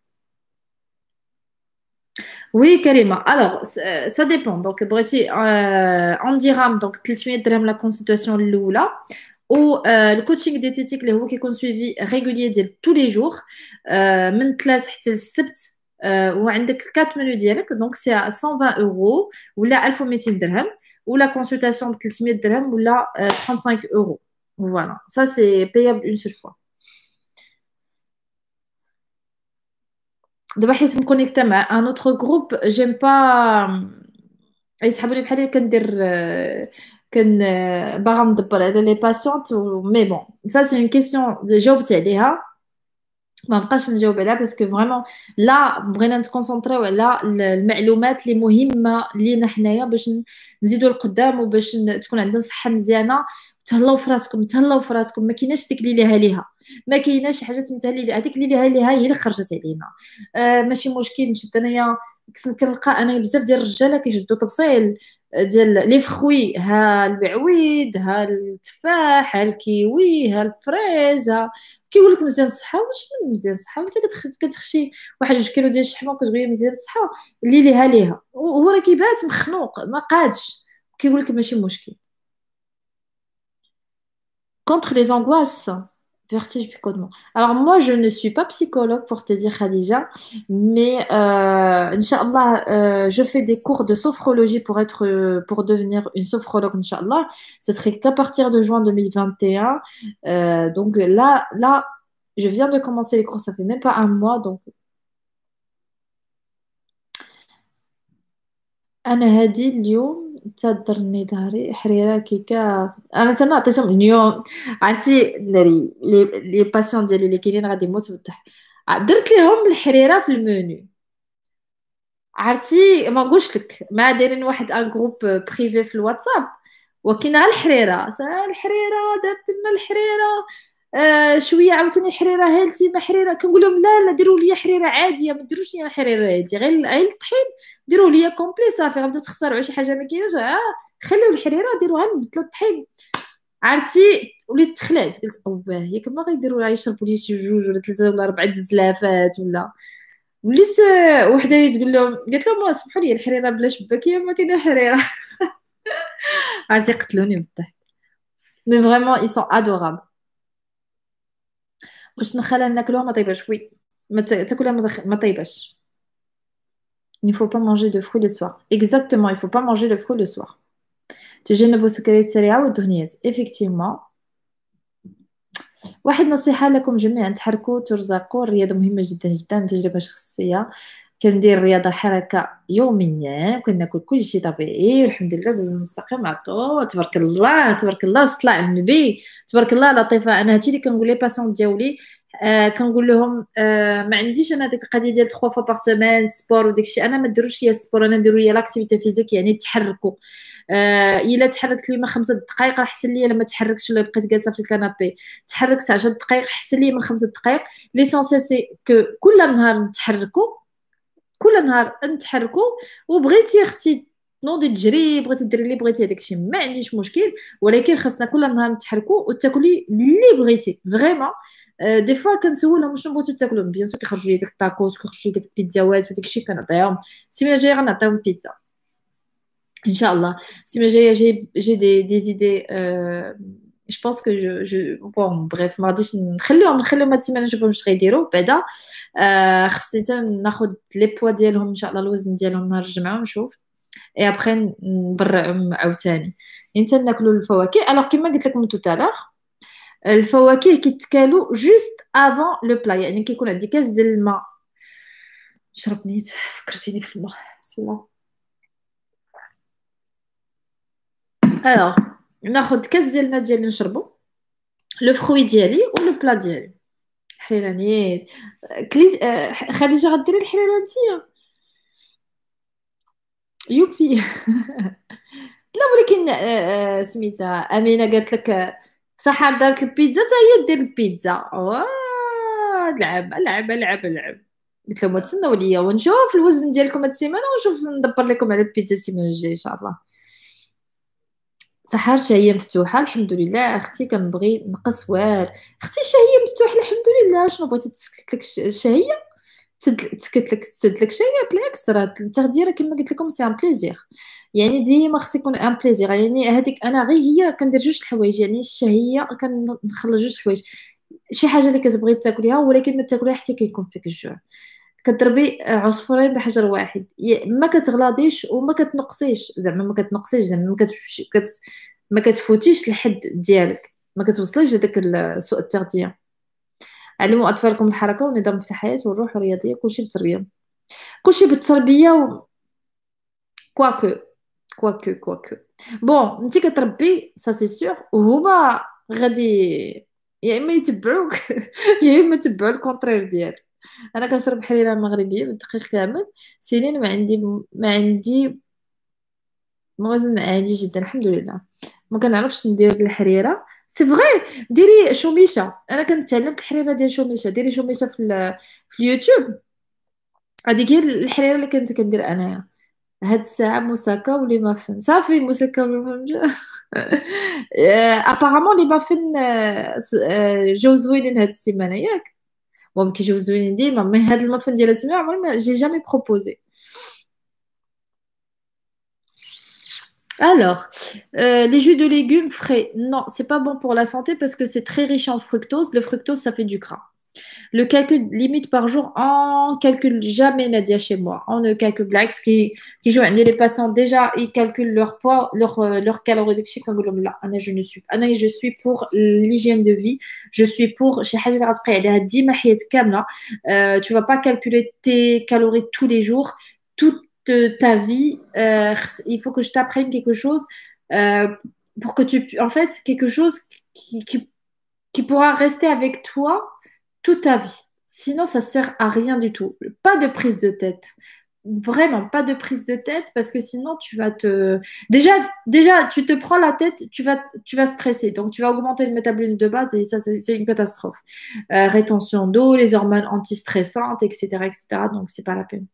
Oui, Karima. Alors, ça ça dépend. Donc, بغيتي euh, en dirham, donc ثلاثمية درهم la consultation الأولى. Ou euh, le coaching diététique اللي هو كيكون suivi régulier ديال tous les jours euh, من الثلاث حتى للسبت euh, وعندك quatre menus ديالك donc c'est à cent vingt euros ولا ألف ومئتين درهم ولا consultation ب ثلاثمية درهم ولا euh, trente-cinq euros. Voilà, ça c'est payable une seule fois. دابا حيت مكونيكتا مع ان اوتر جروب جيم با يسحبوني بحالي كندير آه، كن آه، باغا ندبر على لي باسيونت مي بون سا سي اون كيسيون جاوبت عليها ما بقاش نجاوب عليها باسكو فريمون لا بغينا نتكونسونطريو على ال- المعلومات اللي مهمه لينا حنايا باش ن- نزيدو لقدام وباش ن- تكون عندنا صحه مزيانه. تهلاو في راسكم تهلاو في راسكم، ما كايناش ديك اللي ليها ليها، ما كايناش شي حاجه سميتها لي هذيك اللي ليها ليها هي اللي خرجت علينا. آه ماشي مشكل نشد انايا. كنت كنلقى انايا بزاف ديال الرجاله كيشدوا طبسيل ديال لي فخوي، ها البعويد ها التفاح ها الكيوي ها الفريز ها، كيقول لك مزيان الصحه. واش من مزيان الصحه وانت كتخ- كتخشي واحد جوج كيلو ديال الشحمه وكتقولي مزيان الصحه؟ اللي ليها ليها وهو راه كيبات مخنوق ما قادش، كيقول لك ماشي مشكل. Contre les angoisses, vertige, picotement. Alors moi, je ne suis pas psychologue pour te dire, Khadija, mais euh, Inch'Allah, euh, je fais des cours de sophrologie pour être, euh, pour devenir une sophrologue, Inch'Allah. Ce serait qu'à partir de juin deux mille vingt et un. Euh, donc là, là, je viens de commencer les cours, ça fait même pas un mois, donc انا هادي اليوم تضرني ظهري حريره كيكا. انا تما عطيتهم اليوم، عرفتي ناري لي لي باسيون ديالي اللي كاينين غادي يموت بالضحك. درت لهم الحريره في المنيو. عرفتي ما نقولش لك ما دايرين واحد ان جروب بريفي في الواتساب وكاين غير الحريره. سا الحريره درت لنا الحريره. آه شويه عاوتاني حريره هيلتي ما حريره. كنقول لهم لا لا ديروا لي حريره عاديه، ما ديروش لي حريره هيلتي، غير غير الطحين ديروا لي كومبلي صافي. غنبداو تختاروا شي حاجه ما كايناش آه خليو الحريره ديروها نبدلوا الطحين. عرفتي وليت تخلعت قلت اواه ياك ما غيديروا يشربوا لي شي جوج ولا ثلاثه ولا اربعه زلافات ولا. وليت آه، وحده اللي تقول لهم قالت لهم سمحوا لي الحريره بلا شباكيه ما كاينه حريره. عرفتي قتلوني بالضحك. مي فريمون اي سون ادورابل. واش نخليها ناكلوها ما طيباش؟ وي ما ت- تاكلها ما تخ- ما طيباش. Il ne faut pas manger de fruits le soir. Exactement, il ne faut pas manger le fruit le soir. تجنبوا السكريات السريعة والدهنيات. Effectivement. واحد نصيحة لكم جميعا: تحركوا ترزقوا. الرياضة مهمة جدا جدا، تجربة شخصية. كندير رياضة حركة يوميا، كناكل كل شيء طبيعي والحمد لله دوز مستقيم على طول. تبارك الله تبارك الله صلى على النبي. تبارك الله لطيفة. انا هادشي اللي كنقول لي باسون ديالي. آه كنقول لهم آه ما عنديش انا ديك القضيه ديال ثلاثة فوا بار سيمين سبور وديك الشيء. انا ما نديروش هي السبور، انا نديرو هي لاكتيفيتي فيزيك يعني تحركوا. آه الا تحركت لي ما خمسة دقائق راه احسن لي لما تحركش ولا بقيت جالسه في الكنابي. تحركت عشر دقائق احسن لي من خمسة دقائق. ليسونسيال سي كو كل نهار نتحركوا، كل نهار نتحركوا. وبغيتي اختي نوضي تجري، بغيتي ديري اللي بغيتي هذاك الشيء ما عنديش مشكل، ولكن خاصنا كل نهار نتحركوا وتاكلي اللي بغيتي فريمون. دي فوا كنسولهم شنو بغيتو تاكلوا، بيان سور كيخرجوا لي داك الطاكوس كيخرجوا لي داك البيتزاوات وداك الشيء كنعطيهم. السيمانه الجايه غنعطيهم بيتزا ان شاء الله. السيمانه الجايه جي جي دي دي زيدي. جو بونس كو جو جو بون بريف ما غاديش نخليهم نخليهم هاد السيمانه نشوفهم واش غيديروا بعدا. آه خصني حتى ناخذ لي بوا ديالهم ان شاء الله، الوزن ديالهم نهار الجمعه ونشوف. اي ابخي نبرعهم عاوتاني. امتى ناكلوا الفواكه؟ الوغ كيما قلت لكم توتالور، الفواكه كيتكالوا جوست افون لو بلا. يعني كيكون عندي كاس ديال الماء. شرب نيت فكرتيني في الماء. بسم الله. الوغ ناخذ كاس ديال الماء ديالي نشربو، لو فروي ديالي ولو بلا ديالي. حليله نيت. كليت آه، خديجه غديري الحليله نتيا؟ يوبي. لا ولكن آه، آه، سميتها امينه قالت لك آه، سحر دارت البيتزا حتى هي دير البيتزا. واه لعب لعب لعب لعب. قلت لهم تسناو ليا ونشوف الوزن ديالكم هاد السيمانه ونشوف ندبر لكم على البيتزا السيمانه الجايه ان شاء الله. سحر شهية مفتوحة الحمد لله. اختي كنبغي نقص وار. اختي الشهية مفتوحة الحمد لله. شنو بغيتي تسكت لك الش- الشهية؟ تد- تسكت لك تسد لك شهية؟ بالعكس راه التغذية راه كما قلت لكم سي ان بليزير. يعني ديما خص يكون ان بليزير. يعني هذيك انا غير هي كندير جوج الحوايج. يعني الشهية كنخلص جوج الحوايج، شي حاجة اللي كتبغي تاكليها ولكن ما تاكليها حتى كيكون فيك الجوع. كضربي عصفورين بحجر واحد. يا- ما كتغلاضيش وما كتنقصيش، زعما ما كتنقصيش زعما ما كتفش كت ما كتفوتيش الحد ديالك، ما كتوصليش لداك ال- سوء التغذية. علموا اطفالكم الحركه والنظام في الحياه والروح الرياضيه، كلشي بالتربيه. كلشي بالتربيه و... كواكو كواكو كواكو بون انت كتربي سا سي سيغ، وهما غادي يا اما يتبعوك يا اما يتبعوا الكونترير ديالك. انا كنشرب حليله مغربيه بالدقيق كامل سنين، ما عندي ما عندي وزن عادي جدا الحمد لله. ما كنعرفش ندير الحريره، سي فغي. ديري شوميشه، انا كنت تعلمت الحريره ديال شوميشه. ديري شوميشه في, ال... في اليوتيوب. هذيك هي الحريره اللي كنت كندير انايا. هاد الساعه موساكا ولي مافن صافي. موساكا ولي مافن ابارامون لي مافن آه، س- آه، جاو زوينين هاد السيمانه ياك. بون كيجيو زوينين ديما، مي هاد المافن ديال السيمانه عمري ما جي جامي بروبوزي. Alors, euh, les jus de légumes frais, non, c'est pas bon pour la santé parce que c'est très riche en fructose. Le fructose, ça fait du gras. Le calcul limite par jour, on calcule jamais Nadia chez moi. On ne calcule blague. Ce qui, qui joue, les patients déjà, ils calculent leur poids, leur, euh, leur calories. Là, Anna, je ne suis, Anna, je suis pour l'hygiène de vie. Je suis pour, chez Hajj al-Rasprey, il y a dix mahiyat kamla. Euh, tu vas pas calculer tes calories tous les jours, toute euh, ta vie. Euh, il faut que je t'apprenne quelque chose euh, pour que tu, en fait, quelque chose qui, qui, qui pourra rester avec toi toute ta vie. Sinon, ça sert à rien du tout. Pas de prise de tête. Vraiment, pas de prise de tête parce que sinon tu vas te... Déjà, déjà tu te prends la tête, tu vas, tu vas stresser. Donc, tu vas augmenter le métabolisme de base et ça, c'est c'est une catastrophe. Euh, rétention d'eau, les hormones antistressantes, et cetera, et cetera. Donc, c'est pas la peine.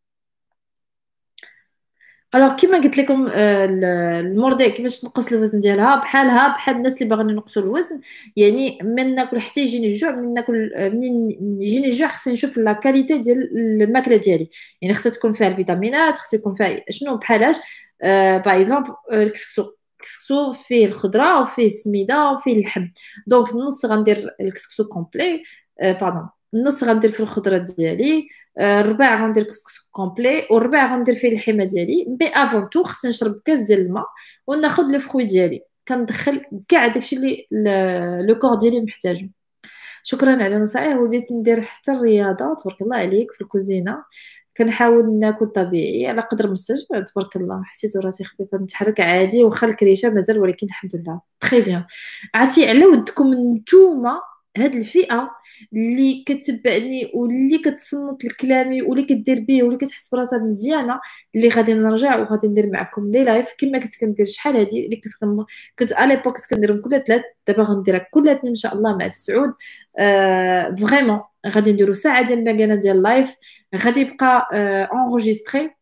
الوغ كيما قلت لكم آه، ال- المرضع كيفاش تنقص الوزن ديالها بحالها بحال الناس اللي باغيين ينقصوا الوزن. يعني من ناكل حتى يجيني الجوع، منين ناكل آه، منين يجيني الجوع خصني نشوف لا كاليتي ديال الماكله ديالي. يعني خصها تكون فيها الفيتامينات، خصها يكون فيها شنو بحالاش. باغ اكزومبل الكسكسو. الكسكسو فيه الخضره وفيه السميده وفيه اللحم. دونك النص غندير الكسكسو كومبلي. باردون. النص غندير في الخضره ديالي. آه، الربع غندير كسكس كومبلي، والربع غندير فيه اللحمه ديالي. مي افون تو خصني نشرب كاس ديال الماء وناخذ لو فروي ديالي. كندخل كاع داكشي اللي ل- لو كور ديالي محتاجو. شكرا على النصائح. وليت ندير حتى الرياضه تبارك الله عليك في الكوزينه. كنحاول ناكل طبيعي على قدر المستطاع تبارك الله. حسيت راسي خفيفه نتحرك عادي، واخا الكريشه مازال، ولكن الحمد لله تري بيان. عرفتي على ودكم نتوما هاد الفئه اللي كتبعني واللي كتصنت لكلامي واللي كدير بيه واللي كتحس براسها مزيانه، اللي غادي نرجع وغادي ندير معكم لي لايف كما كنت كندير شحال هادي اللي كنت كن- كنت على ليبوك كنت كنديرهم كل ثلاث. دابا غنديرها كل اثنين ان شاء الله مع تسعود. آه فريمون غادي نديرو ساعه ديال المكانه ديال اللايف. غادي يبقى انغوجيستري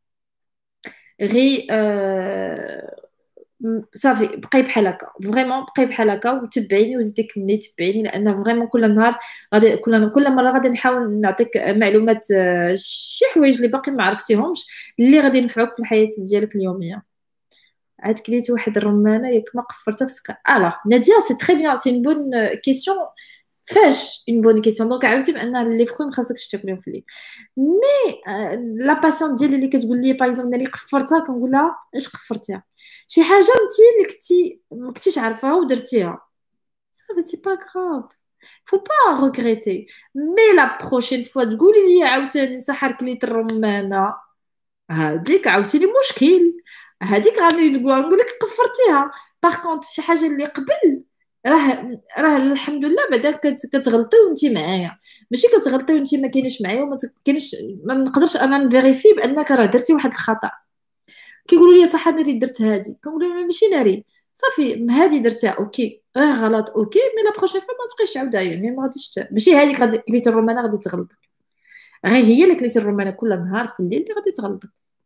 غي آه م- صافي. بقاي بحال هكا فريمون، بقاي بحال هكا وتبعيني وزيدي كملي تبعيني، لان فريمون كل نهار غادي كل كل مره غادي نحاول نعطيك معلومات، آه، شي حوايج اللي باقي ما عرفتيهمش اللي غادي ينفعوك في الحياه ديالك اليوميه. عاد كليت واحد الرمانه ياك ما قفرتها في السكر. الوغ ناديا سي تري بيان، سي اون بون كيسيون. فاش اون بون كيسيون. دونك عرفتي بان لي فخوي ما خاصكش تاكليهم في الليل. مي آه، لا باسيون ديالي اللي كتقول لي باغ اكزومبل اللي قفرتها، كنقول لها اش قفرتيها؟ شي حاجه انت اللي كنتي ما كنتيش عارفاها ودرتيها. صافي سي با غراف. فو با روغريتي. مي لا بروشين فوا تقولي لي عاوتاني سحر كليت الرمانه، هذيك عاوتاني مشكل. هذيك غادي تقول نقول لك قفرتيها. باغ كونط شي حاجه اللي قبل راه راه الحمد لله بعدا كت- كتغلطي وانت معايا. ماشي كتغلطي وانت ما كاينش معايا وما ت- كاينش. ما نقدرش انا نفيريفي بانك راه درتي واحد الخطا. كيقولوا لي صح انا اللي درت هادي، كنقول لهم ماشي ناري. صافي هادي درتها اوكي، راه غلط اوكي، مي لا بروشين فوا ما تبقيش تعاودها. يعني ما غاديش ت- ماشي هذيك غادي كليت الرومانه غادي تغلط. غير هي اللي كليت الرومانه كل نهار في الليل اللي غادي تغلط.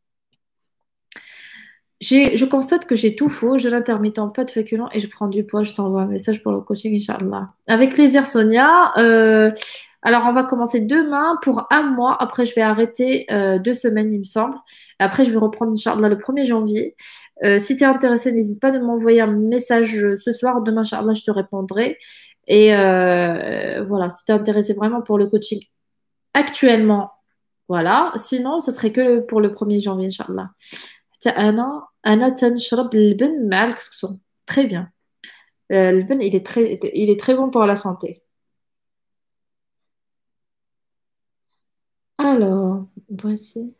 J'ai, je constate que j'ai tout faux, jeûne intermittent, pas de féculents et je prends du poids. Je t'envoie un message pour le coaching, Inch'Allah. Avec plaisir, Sonia. Euh, alors, on va commencer demain pour un mois. Après, je vais arrêter euh, deux semaines, il me semble. Après, je vais reprendre, Inch'Allah, le premier janvier. Euh, si tu es intéressé, n'hésite pas de m'envoyer un message euh, ce soir. Demain, Inch'Allah, je te répondrai. Et euh, voilà, si tu es intéressé vraiment pour le coaching actuellement, voilà. Sinon, ce serait que pour le premier janvier, Inch'Allah. حتى انا انا تنشرب اللبن مع الكسكسو. تري بيان. اللبن il est très il est très bon pour la santé. Alors, voici.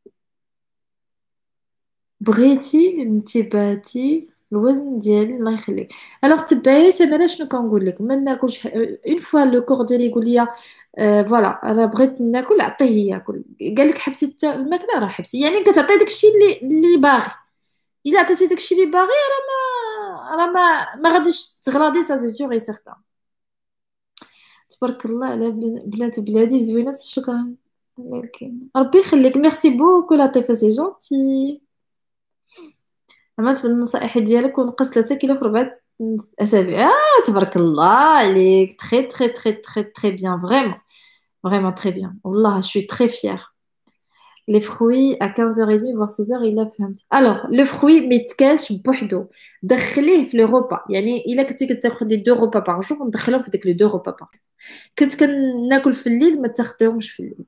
بغيتي انتباتي الوزن ديالي الله يخليك. الوغ تبعي سميرة شنو كنقول لك ما ناكلش اون فوا لو كور ديالي يقول لي آه فوالا انا بغيت ناكل عطيه ياكل. قال لك حبسي التا- الماكله راه حبسي يعني كتعطي داكشي اللي اللي باغي. الا عطيتي داكشي اللي باغي راه ما راه ما ما غاديش تغلاضي سا سي سيغ اي سيغتان. تبارك الله على بن- بنات بلادي زوينات شكرا. لكن ربي يخليك ميرسي بوكو لطيفه سي جونتي. عملت بالنصائح ديالك ونقص ثلاثة كيلو في ربعة أسابيع. آه تبارك الله عليك تري تري تري تري تري بيان فريمون. فريمون تري بيان والله جو سوي تري فيير. لي فروي à quinze heures trente voire seize heures إلا فهمت. الوغ لو فروي ما يتكالش بوحدو. دخليه في لي روبا يعني الا كنتي كتاخدي دي دو روبا باغ جور ندخلهم في ديك لي دو روبا باغ. كنت كناكل في الليل ما تاخديهمش في الليل.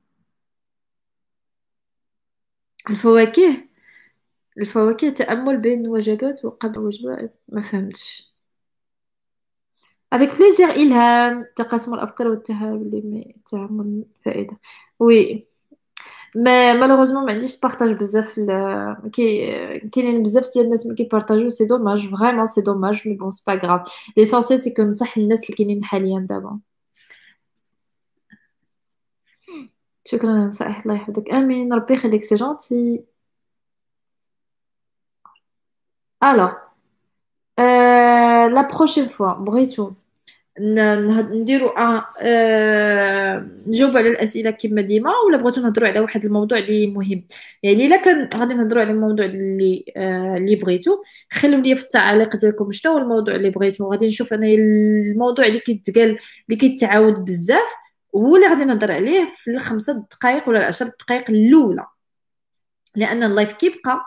الفواكه. الفواكه تأمل بين الوجبات وقبل الوجبات ما فهمتش. Avec plaisir إلهام تقاسم الأفكار والتعامل التعامل فائدة. وي ما مالوغوزمون ما عنديش بارطاج بزاف ل- كي كاينين بزاف ديال الناس ما كيبارطاجيو سي دوماج فريمون سي دوماج مي بون سي با غراف. ليسونسيال سي كو نصح الناس اللي كاينين حاليا دابا. شكرا على النصائح الله يحفظك امين ربي يخليك سي جونتي. الوغ لا بروشين فوا بغيتو ن- نه- نديرو ان آه، نجاوب على الاسئله كما ديما ولا بغيتو نهضروا على واحد الموضوع اللي مهم. يعني الا كان غادي نهضروا على الموضوع اللي آه، اللي بغيتو خلوا لي في التعاليق ديالكم شنو هو الموضوع اللي بغيتو غادي نشوف انا الموضوع اللي كيتقال اللي كيتعاود بزاف هو اللي غادي نهضر عليه في الخمسة دقائق ولا العشر دقائق الاولى. لان اللايف كيبقى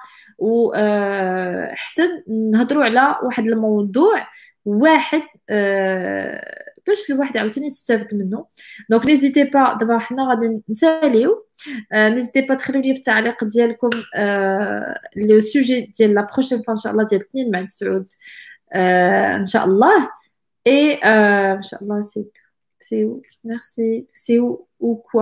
وحسن نهضروا على واحد الموضوع واحد آه، باش الواحد عاوتاني يستافد منه. دونك نيزيتي با دابا حنا غادي نساليو. آه، نيزيتي با تخليو لي في التعليق ديالكم آه، لو سوجي ديال لا بروشين فوا ان شاء الله ديال الاثنين مع سعود آه، ان شاء الله. اي آه، ان شاء الله سي سي ميرسي سي او كوا.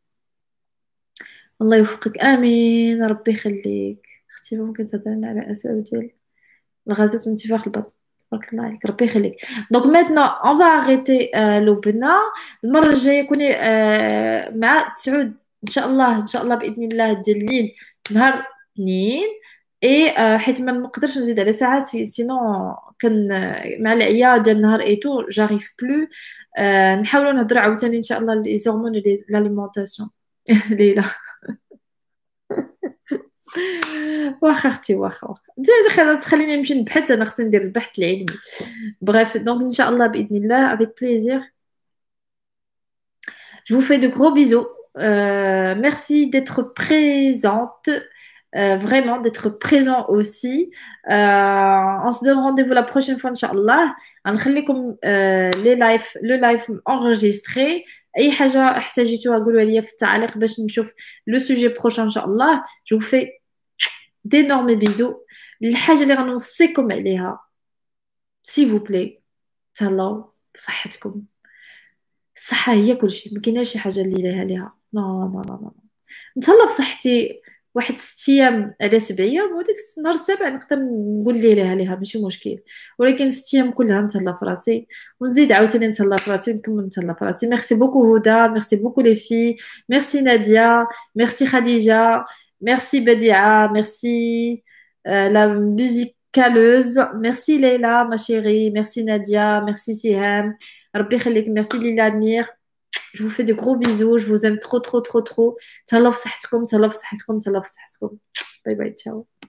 الله يوفقك امين ربي يخليك. اختي ممكن تهضرنا على اسباب ديال الغازات وانتفاخ البطن. تبارك الله عليك ربي يخليك. دونك ميتنا اون فا اريتي لبنى. المره الجايه كوني آه، مع سعود ان شاء الله ان شاء الله باذن الله ديال الليل نهار اثنين. اي آه، حيت ما نقدرش نزيد على ساعات سي- سينو كان آه، مع العيا ديال نهار ايتو جاريف بلو. آه، نحاولوا نهضروا عاوتاني ان شاء الله لي هرمون لاليمونطاسيون. ليلى واخا اختي واخا واخا انت خلينا تخليني نمشي نبحث انا خصني ندير البحث العلمي. Bref, donc Inch'Allah, بإذن avec plaisir. Je vous fais de gros bisous. Euh, merci d'être présente, euh, vraiment d'être présent aussi. Euh, on se donne rendez-vous la prochaine fois, Inch'Allah. غنخليكم euh, les live, le live enregistré. أي حاجة احتاجيتوها قولوا لي في التعليق باش نشوف le sujet prochain, Inch'Allah. Je vous fais d'énormes bisous. الحاجة اللي غنوصيكم عليها s'il vous plaît تهلاو بصحتكم. الصحة هي كل شيء ما كايناش شي حاجة اللي ليها ليها لا لا لا لا. نتهلا في صحتي واحد ست ايام على سبع ايام وديك النهار السابع نقدر نقول لي ليها ليها ماشي مشكل. ولكن ست ايام كلها نتهلا في راسي ونزيد عاوتاني نتهلا في راسي ونكمل نتهلا في راسي. ميرسي بوكو هدى ميرسي بوكو لي في. ميرسي نادية ميرسي خديجة ميرسي بديعة ميرسي آه لا ميوزيكالوز ميرسي ليلى ما شيري ميرسي نادية ميرسي سهام ربي يخليك ميرسي ليلى مير. Je vous fais de gros bisous. Je vous aime trop, trop, trop, trop. تهلاو في صحتكم تهلاو في صحتكم تهلاو في صحتكم. باي باي تشاو.